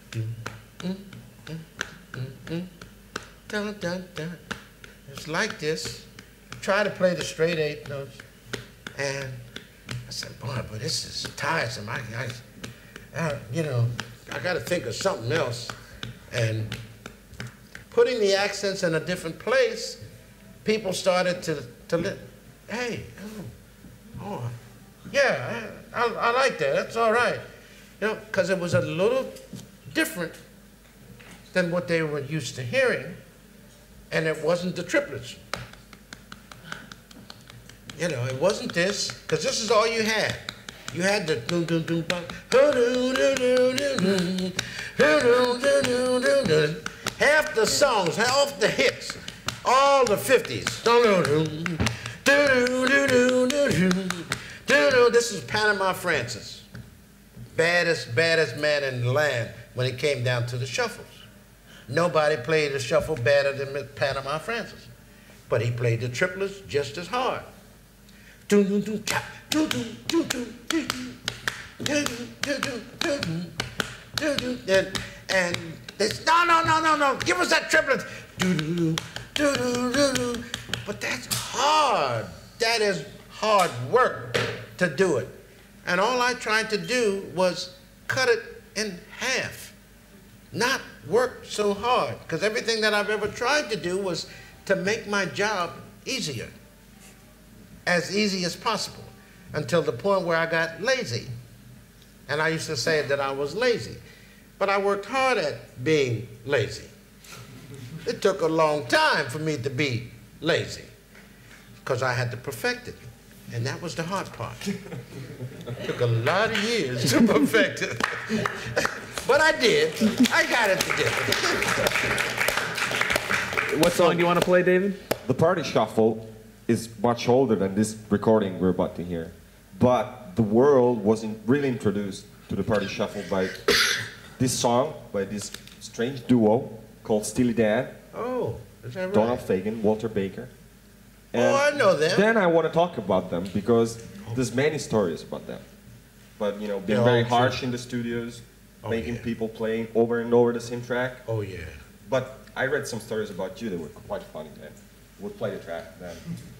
[SPEAKER 3] it's like this. Try to play the straight eighth notes, and I said, boy, but this is tiresome. I got to think of something else. And putting the accents in a different place, people started to hey, yeah, I like that. That's all right. You know, because it was a little different than what they were used to hearing, and it wasn't the triplets. You know, it wasn't this, because this is all you had. You had the doom doom doom bum, half the songs, half the hits, all the 50s. This is Panama Francis, baddest man in the land when it came down to the shuffles. Nobody played the shuffle better than Panama Francis, but he played the triplets just as hard. And they said, no, give us that triplet. But that's hard. That is hard work to do it. And all I tried to do was cut it in half, not work so hard, because everything that I've ever tried to do was to make my job easier, as easy as possible, until the point where I got lazy. And I used to say that I was lazy, but I worked hard at being lazy. It took a long time for me to be lazy, because I had to perfect it, and that was the hard part. It took a lot of years to perfect it, but I did. I got it together.
[SPEAKER 1] What song do you want to play, David?
[SPEAKER 2] The Party Shuffle is much older than this recording we're about to hear, but the world wasn't really introduced to the Party Shuffle by this song, by this strange duo called Steely Dan.
[SPEAKER 3] Oh, is that right?
[SPEAKER 2] Donald Fagen, Walter Baker. And
[SPEAKER 3] I know them.
[SPEAKER 2] Then I want to talk about them because there's many stories about them. But, you know, being very harsh in the studios, making people playing over and over the same track.
[SPEAKER 3] Oh, yeah.
[SPEAKER 2] But I read some stories about you that were quite funny, man. We'll play the track then.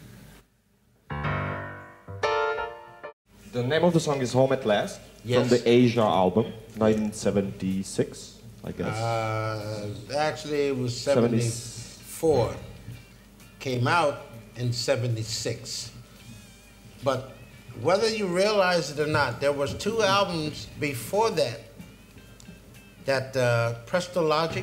[SPEAKER 2] The name of the song is Home at Last, from the Asia album, 1976, I guess.
[SPEAKER 3] Actually, it was 74. Came out in 76. But whether you realize it or not, there was 2 albums before that, Presto Logic,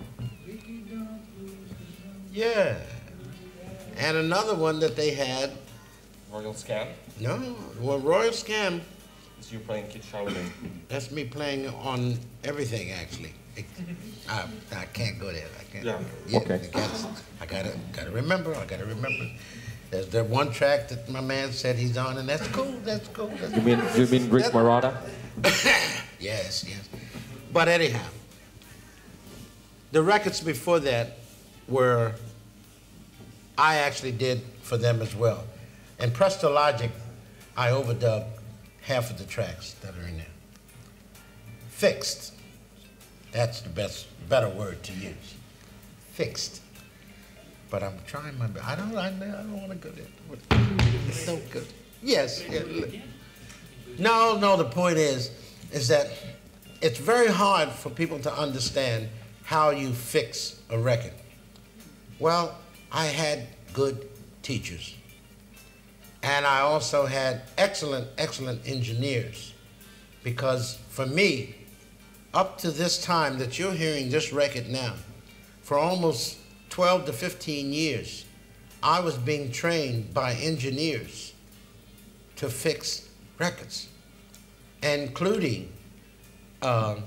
[SPEAKER 3] yeah, and another one that they had.
[SPEAKER 2] Royal Scam?
[SPEAKER 3] No, well, Royal Scam.
[SPEAKER 2] Is you playing Kid Charlemagne?
[SPEAKER 3] That's me playing on everything, actually. I can't go there. I can't.
[SPEAKER 2] Yeah. Okay.
[SPEAKER 3] I gotta remember. There's that one track that my man said he's on, and that's cool, that's cool. That's
[SPEAKER 2] You mean Rick Marotta?
[SPEAKER 3] Yes, yes. But anyhow, the records before that were, I actually did for them as well. And Presto Logic, I overdubbed half of the tracks that are in there. Fixed. That's the better word to use. Fixed. But I'm trying my best. I don't want to go there. It's so good. Yes. Yeah. No, the point is that it's very hard for people to understand how you fix a record. Well, I had good teachers. And I also had excellent engineers. Because for me, up to this time that you're hearing this record now, for almost 12 to 15 years, I was being trained by engineers to fix records, including no.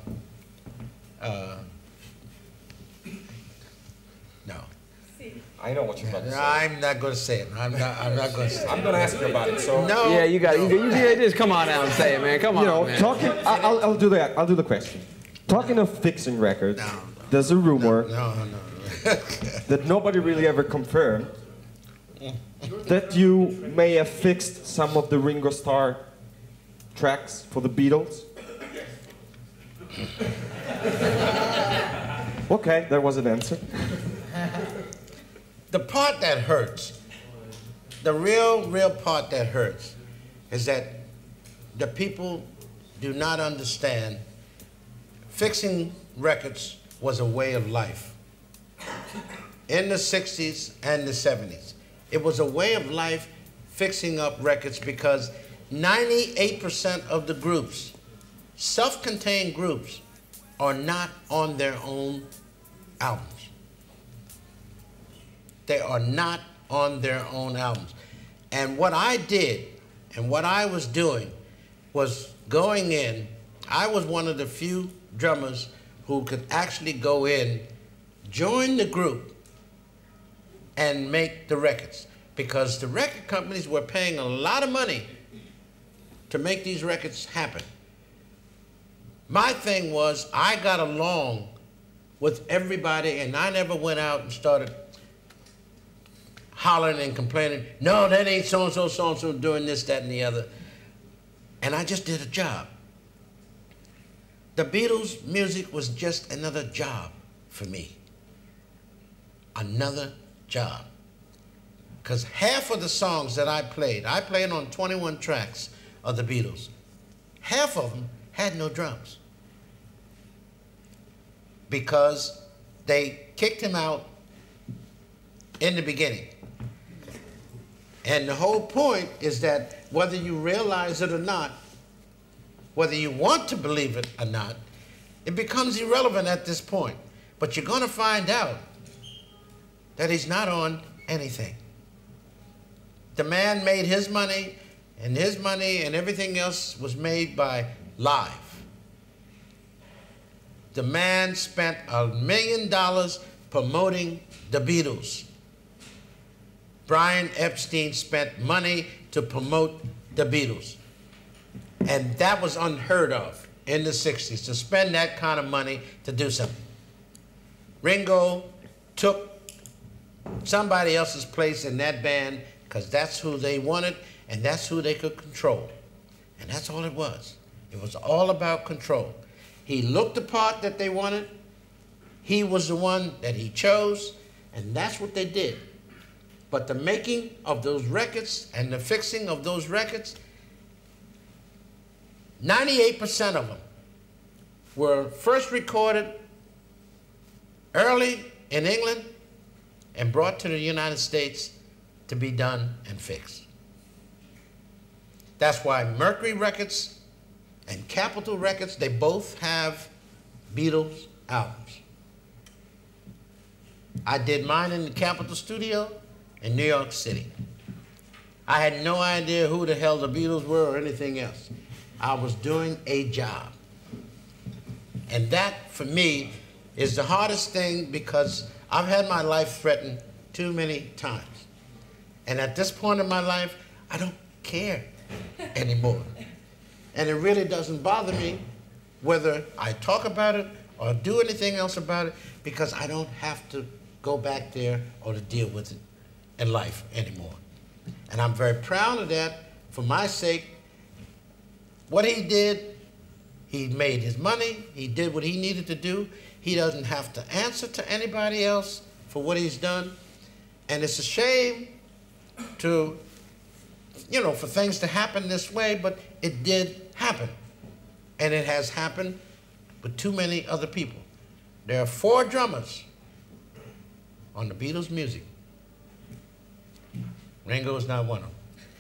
[SPEAKER 2] I know what you're about to say.
[SPEAKER 3] I'm not going to say it. I'm not going to say it.
[SPEAKER 2] I'm going to ask you about it. So
[SPEAKER 3] no.
[SPEAKER 1] Yeah, you got it. You just come on out and say it, man. Come on, man.
[SPEAKER 2] talking. I'll do that. I'll do the question. Talking of fixing records, there's a rumor that nobody really ever confirmed that you may have fixed some of the Ringo Starr tracks for the Beatles. Okay, there was an answer.
[SPEAKER 3] The part that hurts, the real part that hurts, is that the people do not understand fixing records was a way of life. In the 60s and the 70s, it was a way of life fixing up records because 98% of the groups, self-contained groups, are not on their own albums. They are not on their own albums. And what I did and what I was doing was going in. I was one of the few drummers who could actually go in, join the group, and make the records. Because the record companies were paying a lot of money to make these records happen. My thing was, I got along with everybody, and I never went out and started hollering and complaining, no, that ain't so-and-so doing this, that, and the other. And I just did a job. The Beatles' music was just another job for me. Another job. Because half of the songs that I played on 21 tracks of the Beatles. Half of them had no drums. Because they kicked him out in the beginning. And the whole point is that whether you realize it or not, whether you want to believe it or not, it becomes irrelevant at this point. But you're going to find out that he's not on anything. The man made his money and everything else was made by live. The man spent $1 million promoting the Beatles. Brian Epstein spent money to promote the Beatles. And that was unheard of in the 60s, to spend that kind of money to do something. Ringo took somebody else's place in that band because that's who they wanted and that's who they could control. And that's all it was. It was all about control. He looked the part that they wanted. He was the one that he chose, and that's what they did. But the making of those records and the fixing of those records, 98% of them were first recorded early in England and brought to the United States to be done and fixed. That's why Mercury Records and Capitol Records, they both have Beatles albums. I did mine in the Capitol studio in New York City. I had no idea who the hell the Beatles were or anything else. I was doing a job. And that, for me, is the hardest thing because I've had my life threatened too many times. And at this point in my life, I don't care anymore. And it really doesn't bother me whether I talk about it or do anything else about it, because I don't have to go back there or to deal with it in life anymore. And I'm very proud of that. For my sake, what he did, he made his money, he did what he needed to do. He doesn't have to answer to anybody else for what he's done. And it's a shame to, you know, for things to happen this way, but it did happen. And it has happened with too many other people. There are 4 drummers on the Beatles' music. Ringo is not one of them.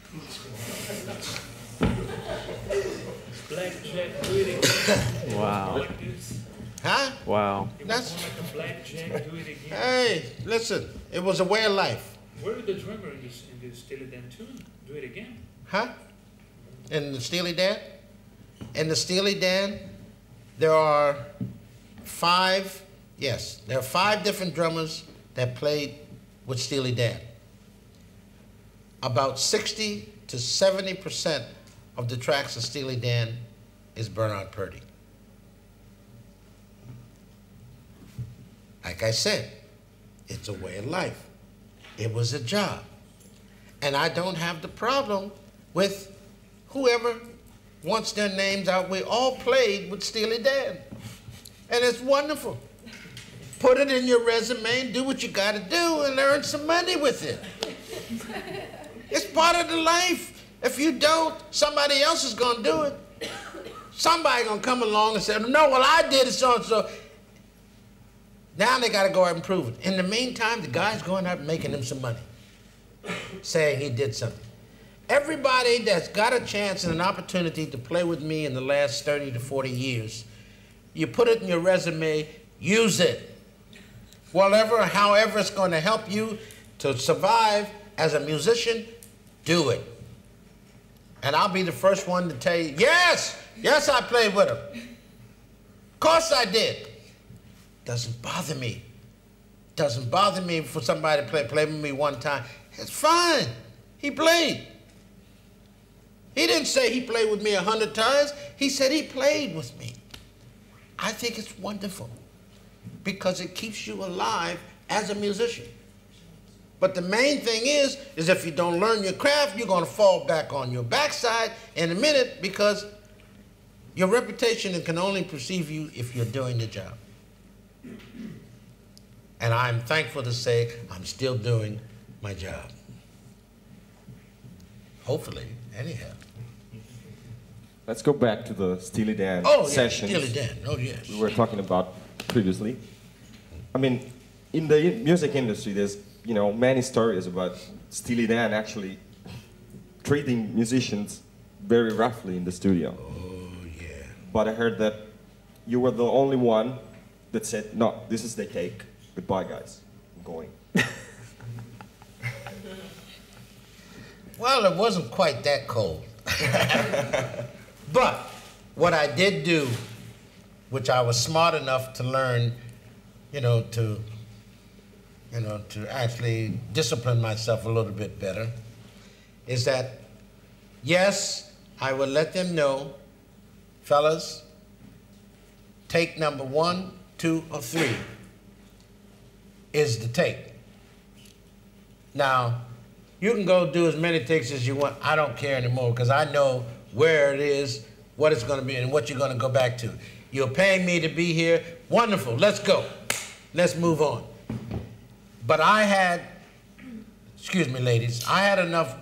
[SPEAKER 4] Blackjack do it again.
[SPEAKER 1] Wow.
[SPEAKER 4] Like this.
[SPEAKER 3] Huh?
[SPEAKER 1] Wow.
[SPEAKER 4] That's like a blackjack do it again.
[SPEAKER 3] Hey, listen, it was a way of life.
[SPEAKER 4] Where did the drummer in the Steely Dan tune? Do it again.
[SPEAKER 3] Huh? In the Steely Dan? In the Steely Dan, there are 5 different drummers that played with Steely Dan. About 60 to 70% of the tracks of Steely Dan is Bernard Purdie. Like I said, it's a way of life. It was a job. And I don't have the problem with whoever wants their names out. We all played with Steely Dan. And it's wonderful. Put it in your resume, do what you gotta do, and earn some money with it. It's part of the life. If you don't, somebody else is gonna do it. Somebody gonna come along and say, no, well, I did it so-and-so. Now they gotta go out and prove it. In the meantime, the guy's going out and making him some money, saying he did something. Everybody that's got a chance and an opportunity to play with me in the last 30 to 40 years, you put it in your resume, use it. Whatever, however it's gonna help you to survive as a musician, do it. And I'll be the first one to tell you, yes, I played with him. Of course I did. Doesn't bother me. Doesn't bother me for somebody to play with me one time. It's fine. He played. He didn't say he played with me 100 times. He said he played with me. I think it's wonderful because it keeps you alive as a musician. But the main thing is if you don't learn your craft, you're going to fall back on your backside in a minute because your reputation can only perceive you if you're doing the job. And I'm thankful to say I'm still doing my job. Hopefully, anyhow.
[SPEAKER 2] Let's go back to the Steely Dan sessions.
[SPEAKER 3] Steely Dan. Oh, yes.
[SPEAKER 2] We were talking about previously. I mean, in the music industry, there's many stories about Steely Dan actually treating musicians very roughly in the studio.
[SPEAKER 3] Oh, yeah.
[SPEAKER 2] But I heard that you were the only one that said, no, this is the take. Goodbye, guys. I'm going.
[SPEAKER 3] Well, it wasn't quite that cold. But what I did do, which I was smart enough to learn, to actually discipline myself a little bit better, is that, yes, I would let them know, fellas, take number 1, 2, or 3 is the take. Now, you can go do as many takes as you want. I don't care anymore because I know where it is, what it's going to be, and what you're going to go back to. You're paying me to be here. Wonderful. Let's go. Let's move on. But I had, excuse me, ladies, I had enough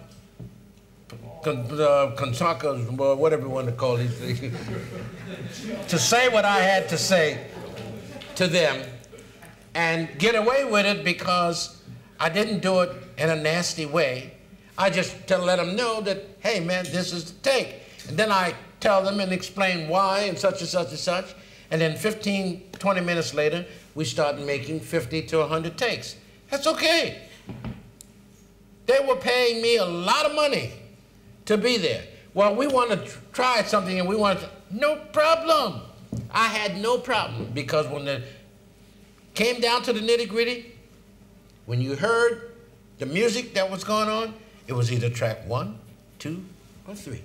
[SPEAKER 3] consakas, whatever you want to call these things, to say what I had to say to them and get away with it because I didn't do it in a nasty way. I just let them know that, hey, man, this is the take. And then I tell them and explain why and such and such and such. And then 15, 20 minutes later, we start making 50 to 100 takes. That's okay. They were paying me a lot of money to be there. Well, we want to try something and we want to, no problem. I had no problem because when it came down to the nitty-gritty, when you heard the music that was going on, it was either track 1, 2, or 3.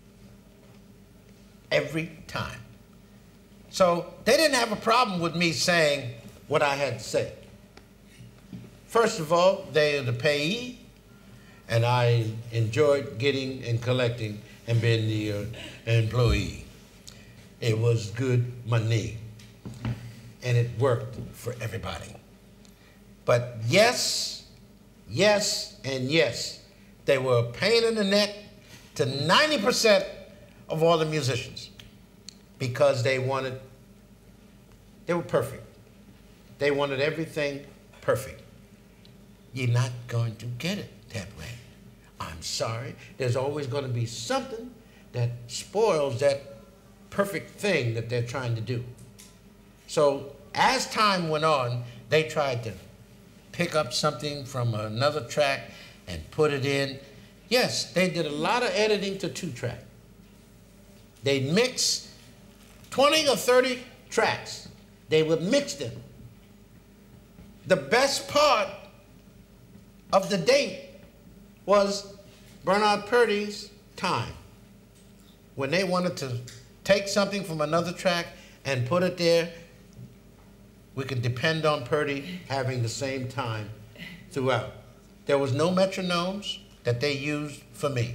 [SPEAKER 3] Every time. So they didn't have a problem with me saying what I had to say. First of all, they are the payee, and I enjoyed getting and collecting and being the employee. It was good money, and it worked for everybody. But yes, yes, and yes, they were a pain in the neck to 90% of all the musicians because they were perfect. They wanted everything perfect. You're not going to get it that way. I'm sorry. There's always going to be something that spoils that perfect thing that they're trying to do. So as time went on, they tried to pick up something from another track and put it in. Yes, they did a lot of editing to 2-track. They'd mix 20 or 30 tracks. They would mix them. The best part of the date was Bernard Purdie's Time. When they wanted to take something from another track and put it there, we could depend on Purdie having the same time throughout. There was no metronomes that they used for me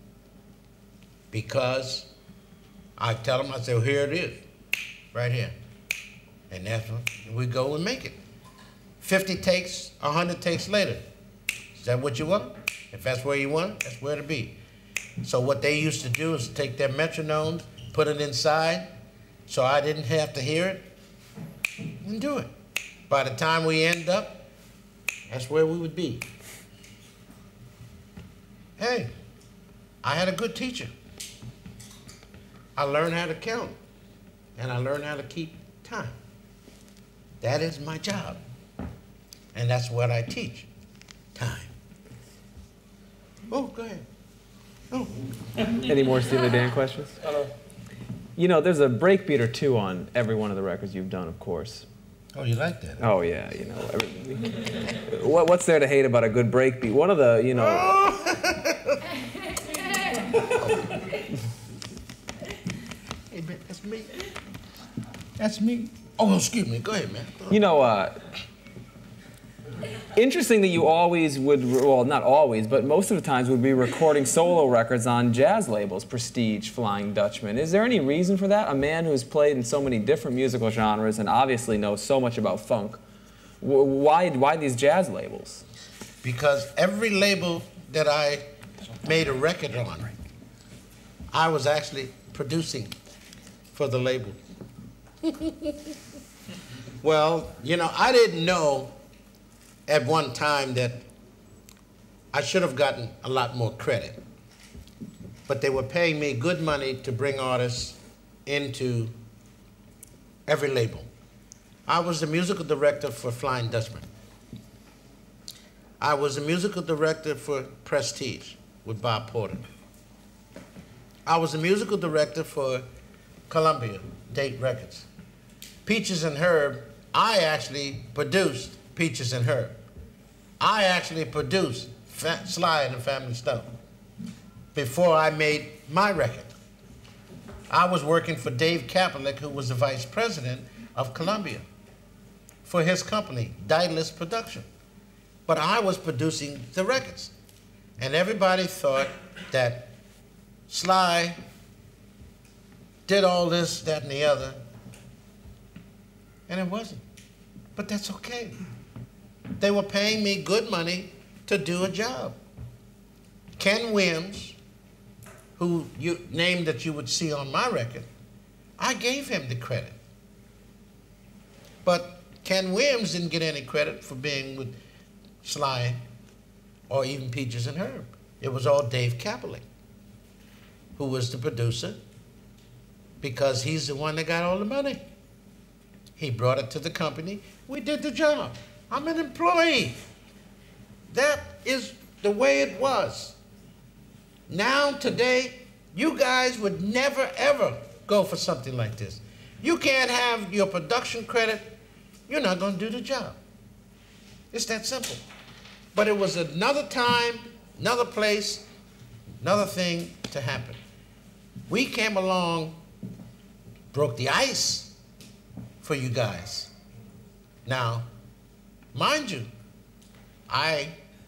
[SPEAKER 3] because I tell them, I say, well, here it is, right here. And that's what we go and make it. 50 takes, 100 takes later. Is that what you want? If that's where you want it, that's where it'll be. So what they used to do is take their metronomes, put it inside, so I didn't have to hear it, and do it. By the time we end up, that's where we would be. Hey, I had a good teacher. I learned how to count, and I learned how to keep time. That is my job, and that's what I teach, time. Oh, go ahead. Oh.
[SPEAKER 1] Any more Steely Dan questions? You know, there's a breakbeat or two on every one of the records you've done, of course.
[SPEAKER 3] Oh, you like that?
[SPEAKER 1] Oh, yeah, you know. What's there to hate about a good breakbeat? One of the, you know...
[SPEAKER 3] Hey, man, that's me. That's me. Oh, excuse me. Go ahead, man.
[SPEAKER 1] You know, interesting that you always would, well, not always, but most of the times would be recording solo records on jazz labels, Prestige, Flying Dutchman. Is there any reason for that? A man who's played in so many different musical genres and obviously knows so much about funk. Why these jazz labels?
[SPEAKER 3] Because every label that I made a record on, I was actually producing for the label. Well, you know, I didn't know at one time that I should have gotten a lot more credit. But they were paying me good money to bring artists into every label. I was the musical director for Flying Dutchman. I was the musical director for Prestige with Bob Porter. I was the musical director for Columbia, Date Records. Peaches and Herb, I actually produced Peaches and Herb. I actually produced Sly and the Family Stone before I made my record. I was working for Dave Kaplick, who was the vice president of Columbia, for his company, Daedalus Production. But I was producing the records. And everybody thought that Sly did all this, that, and the other, and it wasn't. But that's okay. They were paying me good money to do a job. Ken Williams, who you named that you would see on my record, I gave him the credit. But Ken Williams didn't get any credit for being with Sly or even Peaches and Herb. It was all Dave Kaplick, who was the producer, because he's the one that got all the money. He brought it to the company. We did the job. I'm an employee. That is the way it was. Now, today, you guys would never, ever go for something like this. You can't have your production credit. You're not going to do the job. It's that simple. But it was another time, another place, another thing to happen. We came along, broke the ice for you guys. Now, mind you, I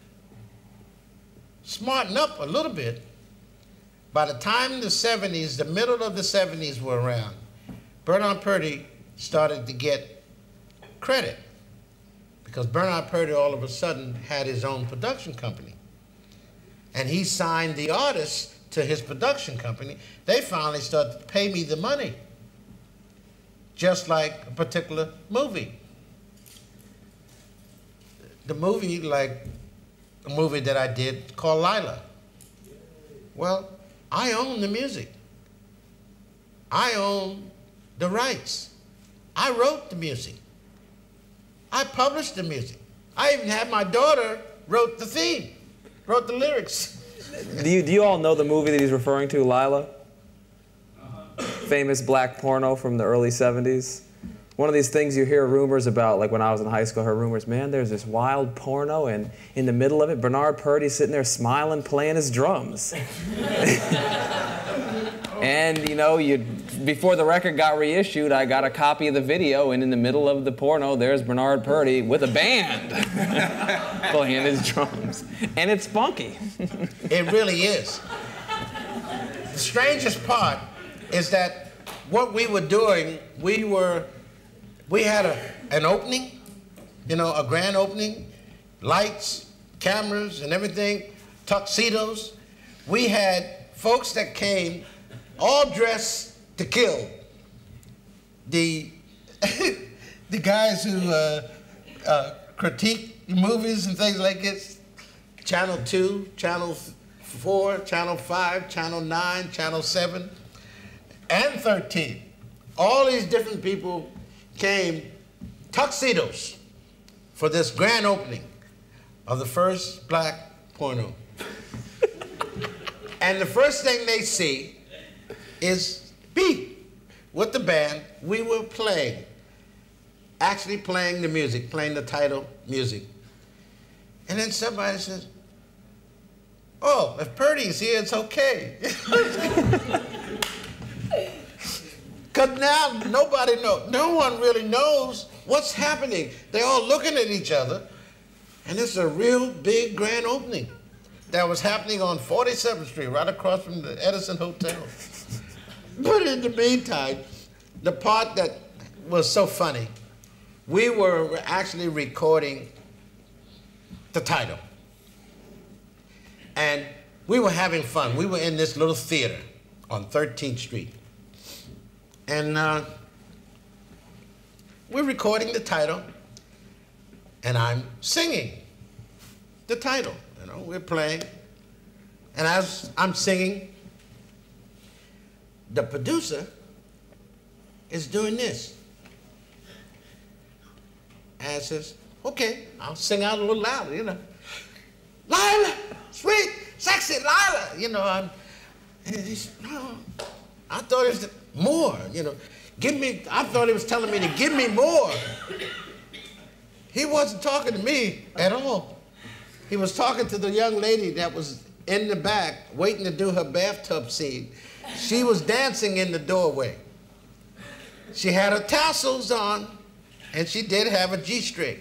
[SPEAKER 3] smartened up a little bit. By the time the 70s, the middle of the 70s were around, Bernard Purdie started to get credit because Bernard Purdie all of a sudden had his own production company. And he signed the artists to his production company. They finally started to pay me the money, just like a particular movie. The movie, like a movie that I did called Lila. Well, I own the music. I own the rights. I wrote the music. I published the music. I even had my daughter wrote the theme, wrote the lyrics.
[SPEAKER 1] Do you all know the movie that he's referring to, Lila? Famous black porno from the early 70s. One of these things you hear rumors about, like when I was in high school, I heard rumors, man, there's this wild porno, and in the middle of it, Bernard Purdie's sitting there smiling, playing his drums. And, you know, before the record got reissued, I got a copy of the video, and in the middle of the porno, there's Bernard Purdie with a band playing his drums. And it's funky.
[SPEAKER 3] It really is. The strangest part is that what we were doing, we had an opening, you know, a grand opening, lights, cameras, and everything, tuxedos. We had folks that came all dressed to kill. The guys who critique movies and things like this, Channel 2, Channel 4, Channel 5, Channel 9, Channel 7, and 13. All these different people came tuxedos for this grand opening of the first black porno. And the first thing they see is me with the band. We were playing, actually playing the music, playing the title music. And then somebody says, oh, if Purdie's here, it's okay. Because now nobody knows, no one really knows what's happening. They're all looking at each other, and it's a real big grand opening that was happening on 47th Street, right across from the Edison Hotel. But in the meantime, the part that was so funny, we were actually recording the title. And we were having fun. We were in this little theater on 13th Street. And we're recording the title, and I'm singing the title. You know, we're playing. And as I'm singing, the producer is doing this. And says, okay, I'll sing out a little louder, you know. Lila, sweet, sexy Lila, you know. And he's, no, I thought it was more, you know. Give me, I thought he was telling me to give me more. He wasn't talking to me at all. He was talking to the young lady that was in the back waiting to do her bathtub scene. She was dancing in the doorway. She had her tassels on, and she did have a G-string.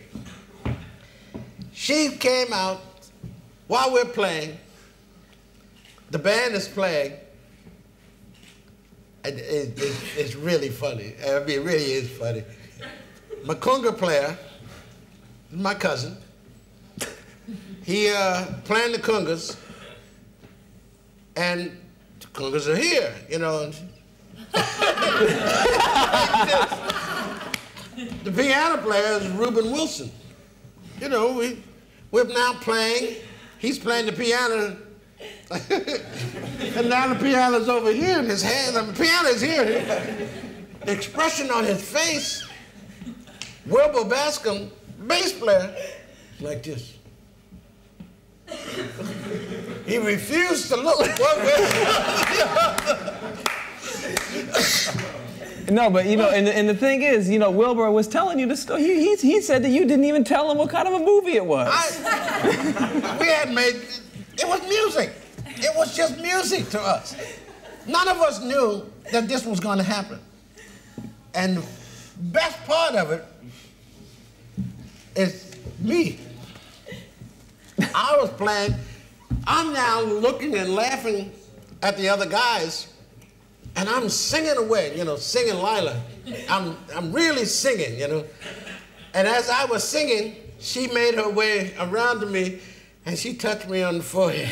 [SPEAKER 3] She came out while we're playing. The band is playing. It's really funny. I mean, it really is funny. My conga player, my cousin, he playing the congas, and the congas are here, you know. The piano player is Reuben Wilson. You know, we're now playing, he's playing the piano, and now the piano's over here in his hand, and the piano's here. The expression on his face, Wilbur Bascom, bass player, like this. He refused to look one way.
[SPEAKER 1] No, but you know, and the thing is, you know, Wilbur was telling you the story. He said that you didn't even tell him what kind of a movie it was.
[SPEAKER 3] We had made, it was music. It was just music to us. None of us knew that this was going to happen. And the best part of it is me. I was playing, I'm now looking and laughing at the other guys, and I'm singing away, you know, singing Lila. I'm really singing, you know. And as I was singing, she made her way around to me, and she touched me on the forehead.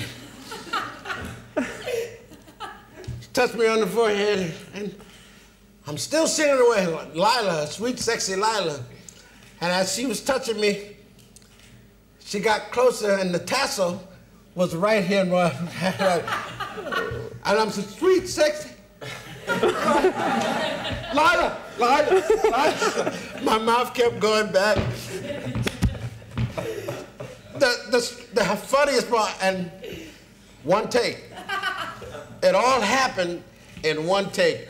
[SPEAKER 3] She touched me on the forehead, and I'm still singing away, Lila, sweet, sexy Lila. And as she was touching me, she got closer, and the tassel was right here. And I'm so sweet, sexy. Lila, Lila, Lila. My mouth kept going back. The funniest part, and one take. It all happened in one take.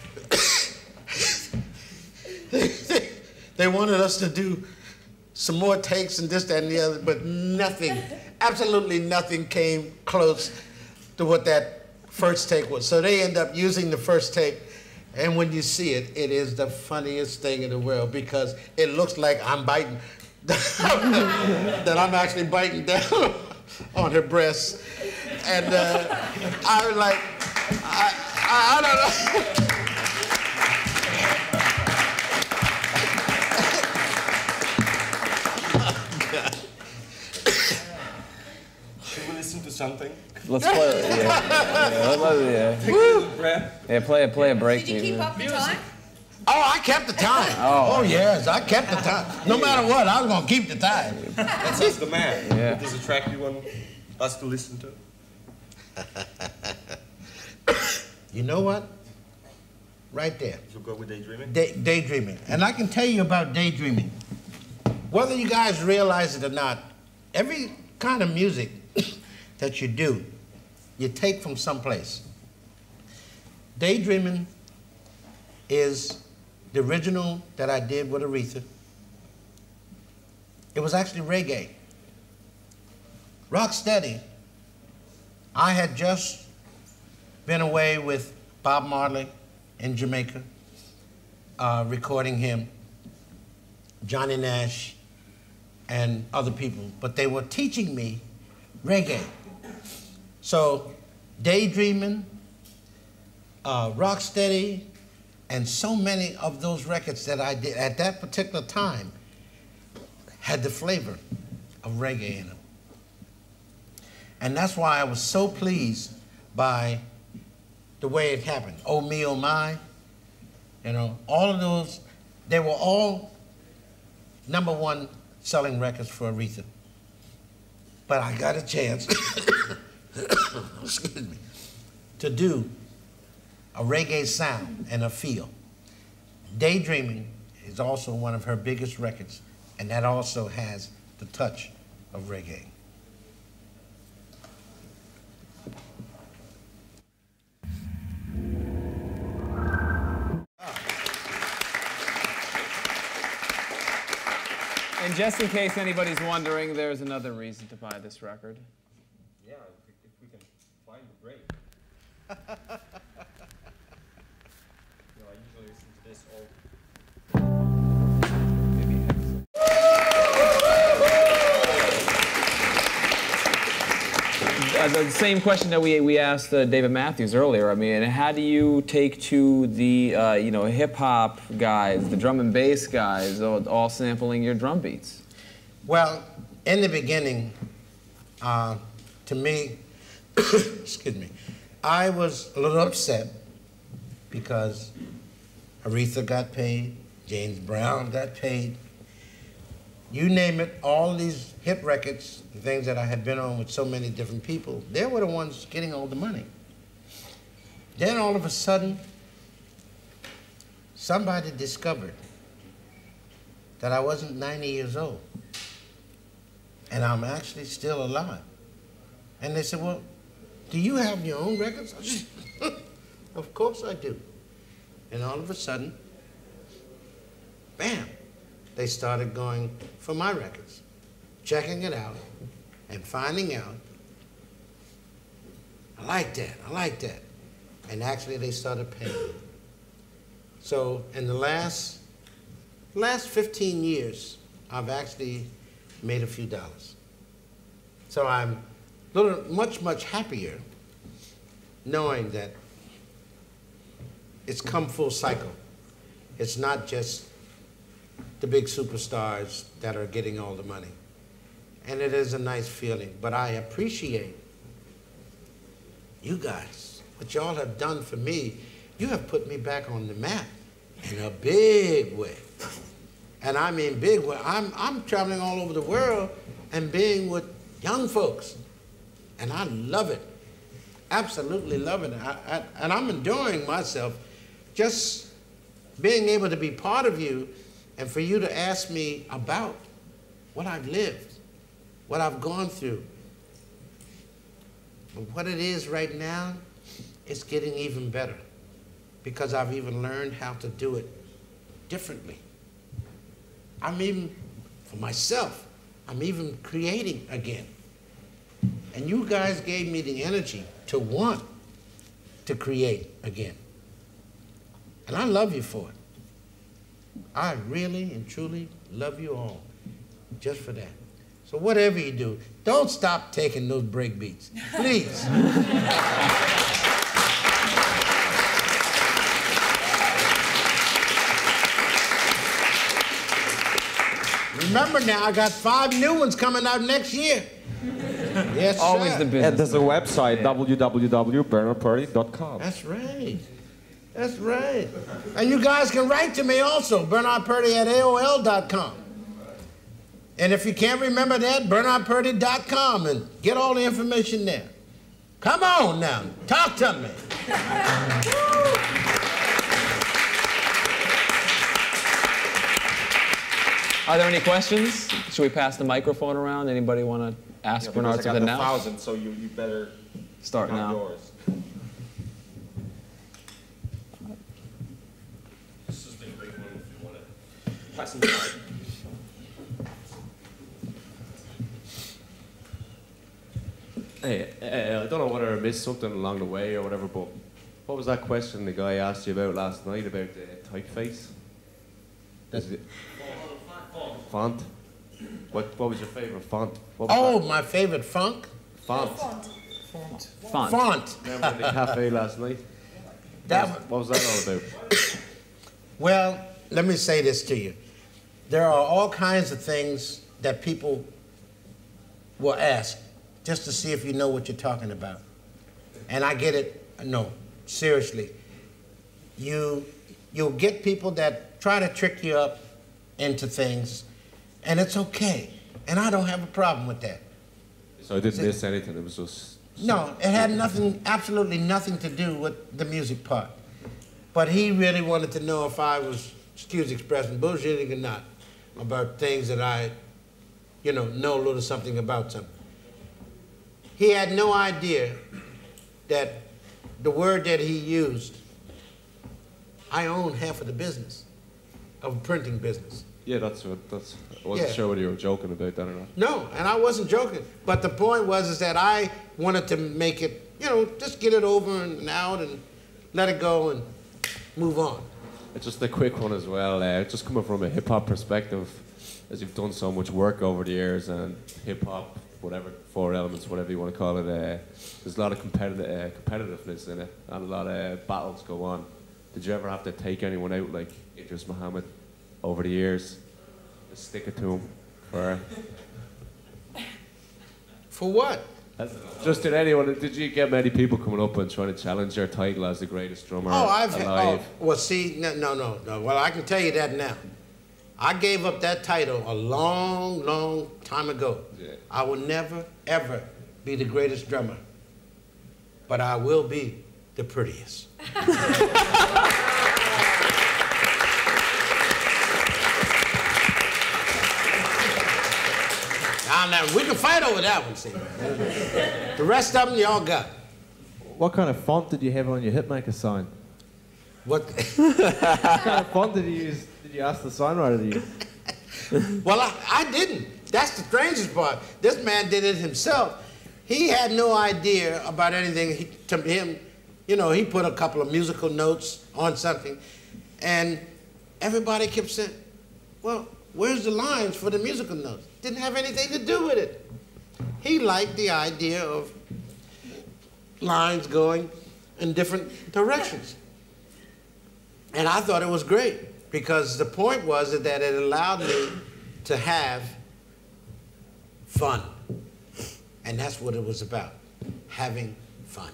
[SPEAKER 3] They wanted us to do some more takes and this, that, and the other, but nothing, absolutely nothing came close to what that first take was. So they end up using the first take, and when you see it, it is the funniest thing in the world because it looks like I'm biting, that I'm actually biting down on her breasts. And I was like, I don't know.
[SPEAKER 2] Should we listen to something?
[SPEAKER 1] Let's play it. Yeah.
[SPEAKER 2] Take a little breath.
[SPEAKER 1] Yeah, play a break.
[SPEAKER 5] Did you keep up the time?
[SPEAKER 3] Oh, I kept the time. Oh, yes, I kept the time. No matter what, I was going to keep the time.
[SPEAKER 2] Let's ask the man.
[SPEAKER 1] Yeah.
[SPEAKER 2] What is a track you want us to listen to?
[SPEAKER 3] You know what? Right there.
[SPEAKER 2] You'll go with daydreaming?
[SPEAKER 3] Daydreaming. And I can tell you about daydreaming. Whether you guys realize it or not, every kind of music that you do, you take from someplace. Daydreaming is the original that I did with Aretha. It was actually reggae. Rocksteady, I had just been away with Bob Marley in Jamaica, recording him, Johnny Nash, and other people, but they were teaching me reggae. So, Daydreaming, Rocksteady, and so many of those records that I did at that particular time had the flavor of reggae in them. And that's why I was so pleased by the way it happened. Oh Me, Oh My, you know, all of those, they were all #1 selling records for Aretha. But I got a chance, excuse me, to do a reggae sound and a feel. Daydreaming is also one of her biggest records, and that also has the touch of reggae.
[SPEAKER 1] And just in case anybody's wondering, there's another reason to buy this record.
[SPEAKER 2] Yeah, if we can find the break. I usually listen to this all.
[SPEAKER 1] The same question that we asked David Matthews earlier. I mean, how do you take to the hip hop guys, the drum and bass guys, all sampling your drum beats?
[SPEAKER 3] Well, in the beginning, to me, excuse me, I was a little upset because Aretha got paid, James Brown got paid. You name it, all these hit records, the things that I had been on with so many different people, they were the ones getting all the money. Then all of a sudden, somebody discovered that I wasn't 90 years old, and I'm actually still alive. And they said, well, do you have your own records? I said, of course I do. And all of a sudden, bam, they started going for my records, checking it out, and finding out, I like that. And actually they started paying me. So in the last 15 years, I've actually made a few dollars. So I'm much happier knowing that it's come full cycle. It's not just the big superstars that are getting all the money. And it is a nice feeling, but I appreciate you guys, what y'all have done for me. You have put me back on the map in a big way. And I mean big way. I'm traveling all over the world and being with young folks. And I love it. Absolutely love it. And I'm enjoying myself just being able to be part of you and for you to ask me about what I've lived, what I've gone through. But what it is right now, it's getting even better because I've even learned how to do it differently. I'm even, for myself, I'm even creating again. And you guys gave me the energy to want to create again. And I love you for it. I really and truly love you all just for that. So whatever you do, don't stop taking those break beats, please. Remember now, I got 5 new ones coming out next year. Yes,
[SPEAKER 1] Always
[SPEAKER 3] sir.
[SPEAKER 1] the business.
[SPEAKER 2] And there's a website, www.bernardpurdie.com.
[SPEAKER 3] That's right. That's right. And you guys can write to me also, bernardpurdie@aol.com. And if you can't remember that, bernardpurdie.com, and get all the information there. Come on now, talk to me.
[SPEAKER 1] Are there any questions? Should we pass the microphone around? Anybody want to ask Bernard something now?
[SPEAKER 2] I got the 1,000, so you better
[SPEAKER 1] Start
[SPEAKER 2] count
[SPEAKER 1] now.
[SPEAKER 2] yours.
[SPEAKER 7] This is the big one if you want to.
[SPEAKER 2] Pass the mic.
[SPEAKER 7] Hey, I don't know whether I missed something along the way or whatever, but what was that question the guy asked you about last night about the typeface? Is it font? What was your favorite font? What was
[SPEAKER 3] Oh,
[SPEAKER 7] that?
[SPEAKER 3] my favorite funk?
[SPEAKER 7] Font.
[SPEAKER 1] Font.
[SPEAKER 3] Font.
[SPEAKER 7] Remember in the cafe last night?
[SPEAKER 3] That,
[SPEAKER 7] What was that all about?
[SPEAKER 3] well, let me say this to you. There are all kinds of things that people will ask just to see if you know what you're talking about. And I get it. No, seriously. You'll get people that try to trick you up into things, and it's okay. And I don't have a problem with that.
[SPEAKER 7] So I didn't miss anything. It was just.
[SPEAKER 3] No, it had nothing, absolutely nothing to do with the music part. But he really wanted to know if I was, excuse the expression, bullshitting or not about things that I, know a little something about something. He had no idea that the word that he used, I own half of the business, of printing business.
[SPEAKER 7] Yeah, I wasn't sure whether you were joking about that or not.
[SPEAKER 3] No, and I wasn't joking. But the point was that I wanted to make it, just get it over and out and let it go and move on.
[SPEAKER 7] Just a quick one as well. Just coming from a hip hop perspective, as you've done so much work over the years, and hip hop, whatever, 4 elements, whatever you want to call it, there's a lot of competitiveness in it, and a lot of battles go on. Did you ever have to take anyone out like Idris Muhammad over the years? Just stick it to him
[SPEAKER 3] For what?
[SPEAKER 7] Just did anyone? Did you get many people coming up and trying to challenge your title as the greatest drummer alive?
[SPEAKER 3] Well, see, no. Well, I can tell you that now. I gave up that title a long, long time ago.
[SPEAKER 7] Yeah.
[SPEAKER 3] I will never, ever be the greatest drummer, but I will be the prettiest. Now, we can fight over that one, see. The rest of them, y'all got.
[SPEAKER 8] What kind of font did you have on your hitmaker sign?
[SPEAKER 3] What?
[SPEAKER 8] What kind of font did you use? Did you ask the signwriter to use?
[SPEAKER 3] Well, I didn't. That's the strangest part. This man did it himself. He had no idea about anything. To him, you know, he put a couple of musical notes on something, and everybody kept saying, well, where's the lines for the musical notes? Didn't have anything to do with it. He liked the idea of lines going in different directions. And I thought it was great, because the point was that it allowed me to have fun. And that's what it was about, having fun.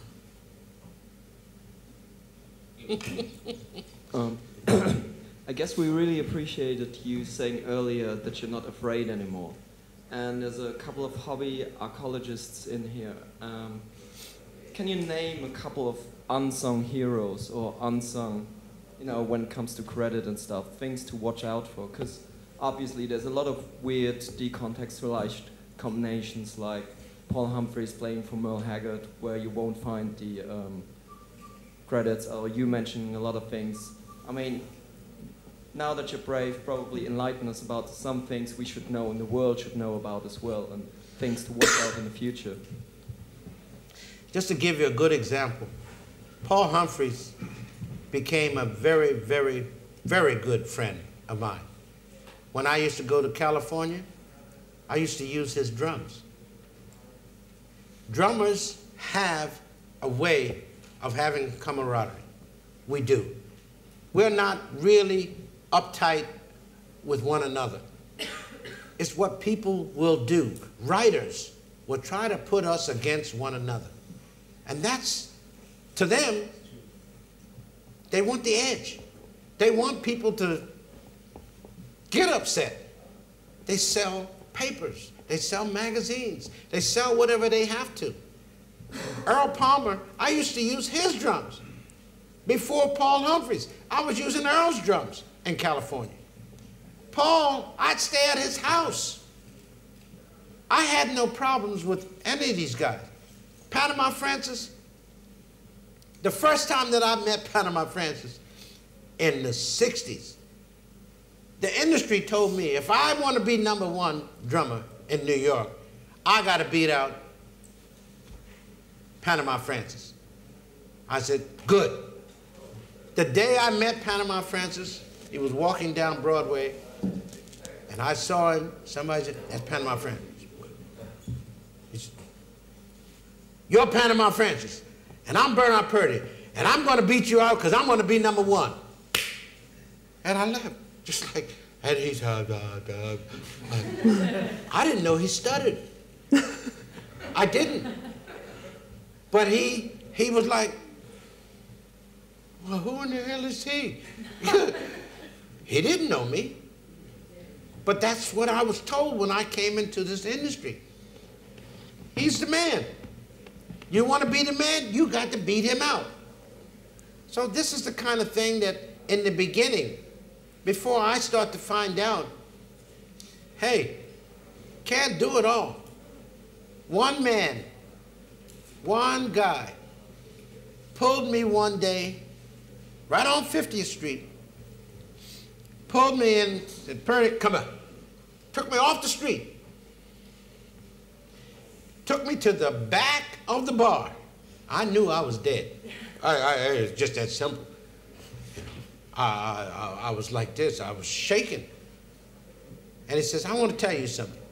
[SPEAKER 9] I guess we really appreciated you saying earlier that you're not afraid anymore. And there's a couple of hobby archaeologists in here. Can you name a couple of unsung heroes or unsung, you know, when it comes to credit and stuff, things to watch out for? Because obviously there's a lot of weird decontextualized combinations, like Paul Humphreys playing for Merle Haggard, where you won't find the credits, or you mentioning a lot of things. I mean, now that you're brave, probably enlighten us about some things we should know and the world should know about as well, and things to watch out in the future.
[SPEAKER 3] Just to give you a good example, Paul Humphreys became a very, very, very good friend of mine. When I used to go to California, I used to use his drums. Drummers have a way of having camaraderie. We do. We're not really uptight with one another. It's what people will do. Writers will try to put us against one another. And that's, to them, they want the edge. They want people to get upset. They sell papers. They sell magazines. They sell whatever they have to. Earl Palmer, I used to use his drums. Before Paul Humphreys, I was using Earl's drums in California. Paul, I'd stay at his house. I had no problems with any of these guys. Panama Francis, the first time that I met Panama Francis in the 60s, the industry told me if I want to be #1 drummer in New York, I got to beat out Panama Francis. I said, good. The day I met Panama Francis, he was walking down Broadway, and I saw him. Somebody said, that's Panama Francis. He said, you're Panama Francis, and I'm Bernard Purdie, and I'm going to beat you out because I'm going to be #1. And I left, just like, and he's, I didn't know he stuttered. I didn't. But he was like, well, who in the hell is he? He didn't know me. But that's what I was told when I came into this industry. He's the man. You want to be the man, you got to beat him out. So this is the kind of thing that in the beginning, before I start to find out, hey, can't do it all. One man, one guy, pulled me one day, right on 50th Street, pulled me in, said, Purdie, come on. Took me off the street. Took me to the back of the bar. I knew I was dead. It was just that simple. I was like this, I was shaking. And he says, I want to tell you something.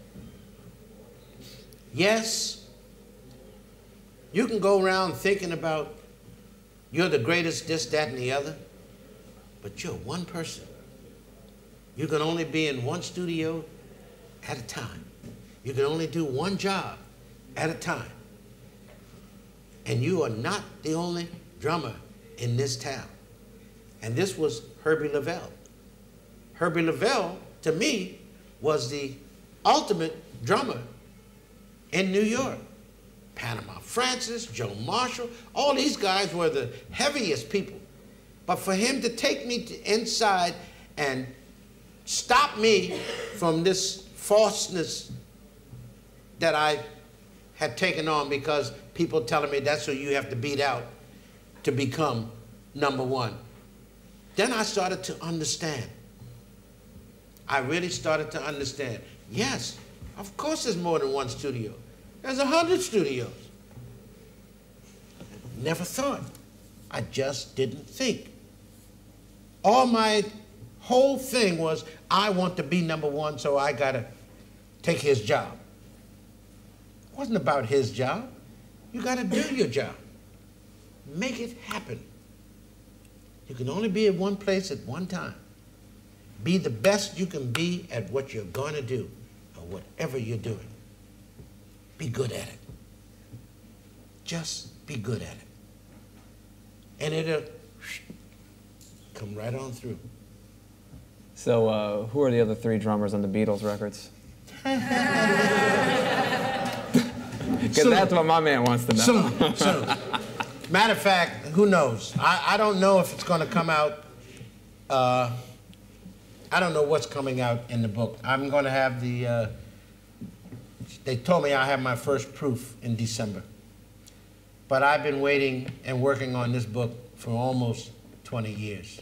[SPEAKER 3] Yes, you can go around thinking about you're the greatest, this, that, and the other, but you're one person. You can only be in one studio at a time. You can only do one job at a time. And you are not the only drummer in this town. And this was Herbie Lavelle. Herbie Lavelle, to me, was the ultimate drummer in New York. Panama Francis, Joe Marshall, all these guys were the heaviest people. But for him to take me inside and stop me from this falseness that I had taken on because people telling me that's who you have to beat out to become #1. Then I started to understand. I really started to understand. Yes, Of course there's more than one studio. There's 100 studios. Never thought. I just didn't think. All my whole thing was, I want to be #1, so I gotta take his job. It wasn't about his job. You gotta do your job. Make it happen. You can only be at one place at one time. Be the best you can be at what you're gonna do, or whatever you're doing. Be good at it. Just be good at it. And it'll come right on through.
[SPEAKER 1] So, who are the other 3 drummers on the Beatles records? Because that's what my man wants to know.
[SPEAKER 3] Soon. Matter of fact, who knows? I don't know if it's going to come out. I don't know what's coming out in the book. I'm going to have the. They told me I have my first proof in December. But I've been waiting and working on this book for almost 20 years.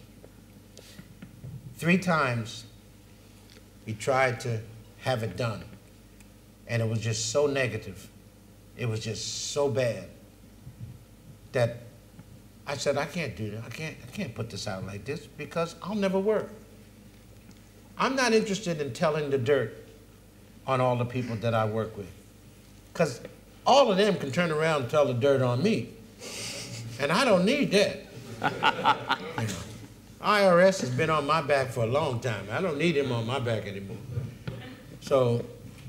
[SPEAKER 3] 3 times we tried to have it done, and it was just so negative. It was just so bad that I said, I can't do that. I can't put this out like this because I'll never work. I'm not interested in telling the dirt on all the people that I work with, because all of them can turn around and tell the dirt on me, and I don't need that. You know, IRS has been on my back for a long time. I don't need him on my back anymore. So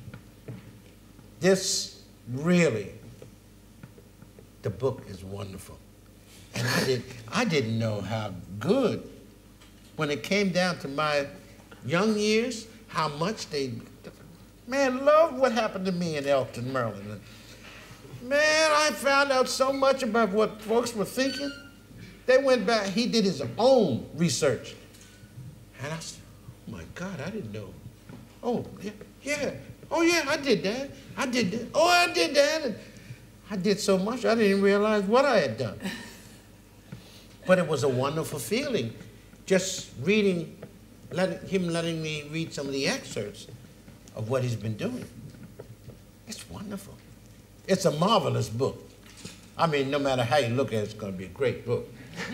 [SPEAKER 3] this really, the book is wonderful. And I didn't know how good, when it came down to my young years, how much they, man, love what happened to me in Elton, Maryland. Man, I found out so much about what folks were thinking. They went back, he did his own research. And I said, oh my God, I didn't know. Oh, yeah. Oh yeah, I did that. I did that. Oh, I did that. And I did so much, I didn't realize what I had done. But it was a wonderful feeling, just reading, letting me read some of the excerpts of what he's been doing. It's wonderful. It's a marvelous book. I mean, no matter how you look at it, it's going to be a great book.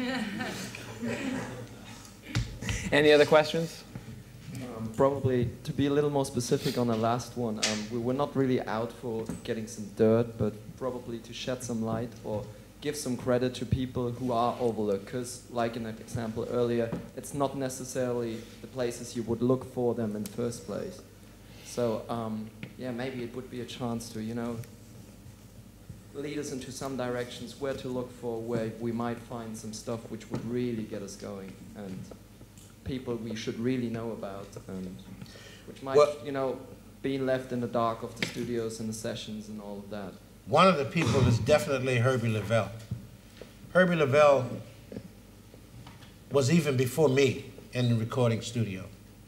[SPEAKER 1] Any other questions?
[SPEAKER 9] Probably to be a little more specific on the last one, we were not really out for getting some dirt, but probably to shed some light or give some credit to people who are overlooked. Because, like in that example earlier, it's not necessarily the places you would look for them in the first place. So, yeah, maybe it would be a chance to, you know, lead us into some directions, where to look for, where we might find some stuff which would really get us going, and people we should really know about, and which might, you know, be left in the dark of the studios and the sessions and all of that.
[SPEAKER 3] One of the people is definitely Herbie Lavelle. Herbie Lavelle was even before me in the recording studio.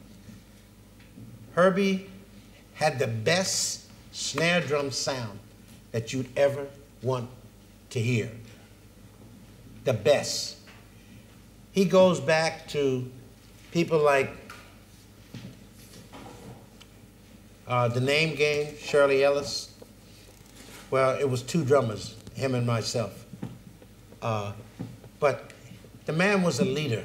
[SPEAKER 3] Herbie had the best snare drum sound that you'd ever want to hear. The best. He goes back to people like the Name Game, Shirley Ellis. Well, it was 2 drummers, him and myself. But the man was a leader.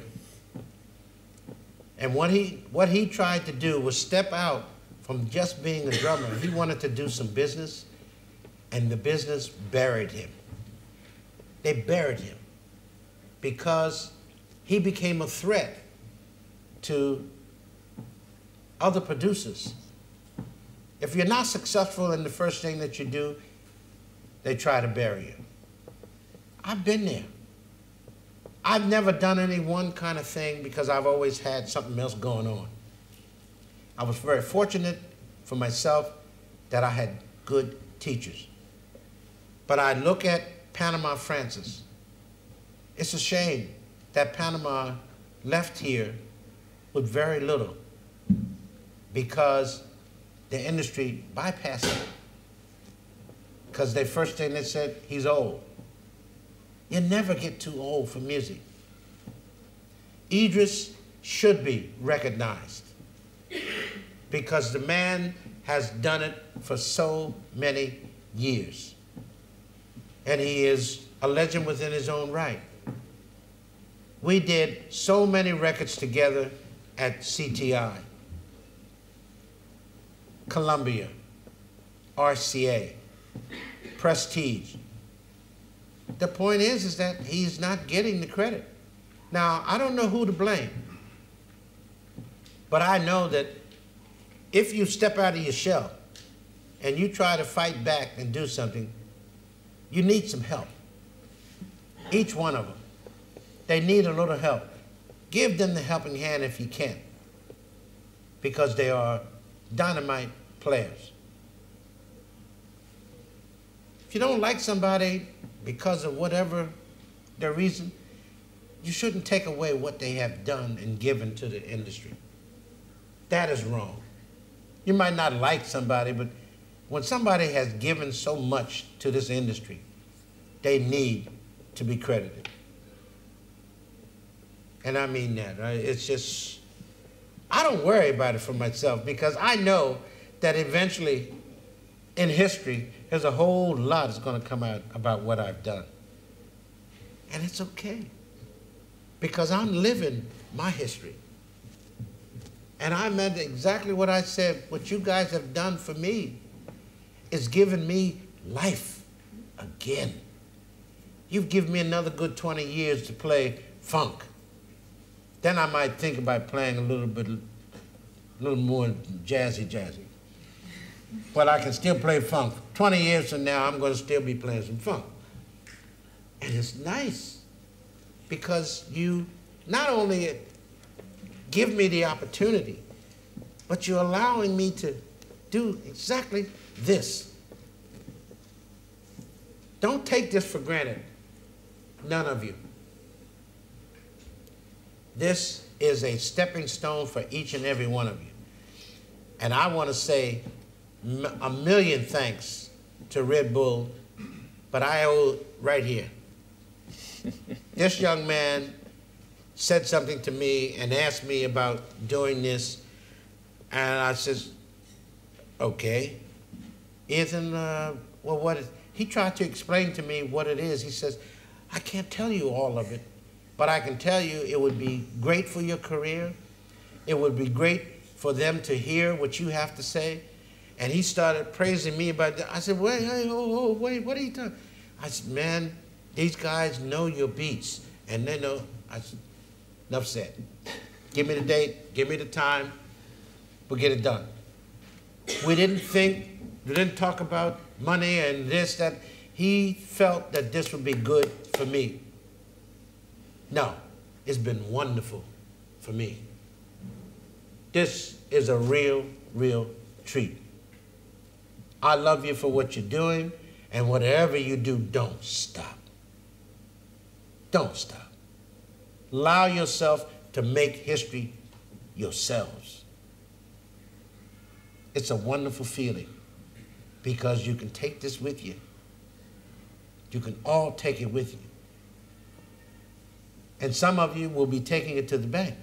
[SPEAKER 3] And what he tried to do was step out from just being a drummer. He wanted to do some business, and the business buried him. They buried him because he became a threat to other producers. If you're not successful in the first thing that you do, they try to bury you. I've been there. I've never done any one kind of thing because I've always had something else going on. I was very fortunate for myself that I had good teachers. But I look at Panama Francis. It's a shame that Panama left here with very little because the industry bypassed him. Because the first thing they said, he's old. You never get too old for music. Idris should be recognized because the man has done it for so many years. And he is a legend within his own right. We did so many records together at CTI, Columbia, RCA, Prestige. The point is that he's not getting the credit. Now, I don't know who to blame, but I know that if you step out of your shell and you try to fight back and do something, you need some help. Each one of them. They need a little help. Give them the helping hand if you can, because they are dynamite players. If you don't like somebody because of whatever their reason, you shouldn't take away what they have done and given to the industry. That is wrong. You might not like somebody, but when somebody has given so much to this industry, they need to be credited. And I mean that, right? It's just, I don't worry about it for myself, because I know that eventually in history, there's a whole lot that's going to come out about what I've done. And it's okay, because I'm living my history. And I meant exactly what I said. What you guys have done for me is given me life again. You've given me another good 20 years to play funk. Then I might think about playing a little more jazzy. But I can still play funk. 20 years from now, I'm going to still be playing some funk. And it's nice, because you not only give me the opportunity, but you're allowing me to do exactly this. Don't take this for granted, none of you. This is a stepping stone for each and every one of you. And I want to say a million thanks to Red Bull, but I owe it right here. This young man said something to me and asked me about doing this, and I says, okay. Ethan, well, what is, he tried to explain to me what it is. He says, I can't tell you all of it, but I can tell you it would be great for your career. It would be great for them to hear what you have to say. And he started praising me about that. I said, wait, hey, wait, what are you talking? I said, man, these guys know your beats, and they know. I said, enough said. Give me the date, give me the time, we'll get it done. We didn't talk about money and this, that. He felt that this would be good for me. No, it's been wonderful for me. This is a real, real treat. I love you for what you're doing, and whatever you do, don't stop. Don't stop. Allow yourself to make history yourselves. It's a wonderful feeling, because you can take this with you. You can all take it with you. And some of you will be taking it to the bank.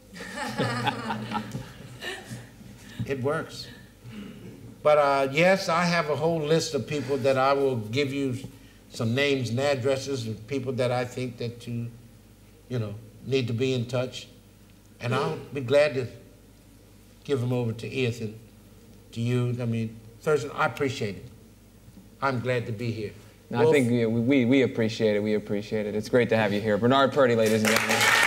[SPEAKER 3] It works. But yes, I have a whole list of people that I will give you some names and addresses of people that I think that you need to be in touch. And I'll be glad to give them over to Ethan, to you. I mean, Thurston, I appreciate it. I'm glad to be here.
[SPEAKER 1] No, I think we appreciate it. We appreciate it. It's great to have you here. Bernard Purdie, ladies and gentlemen.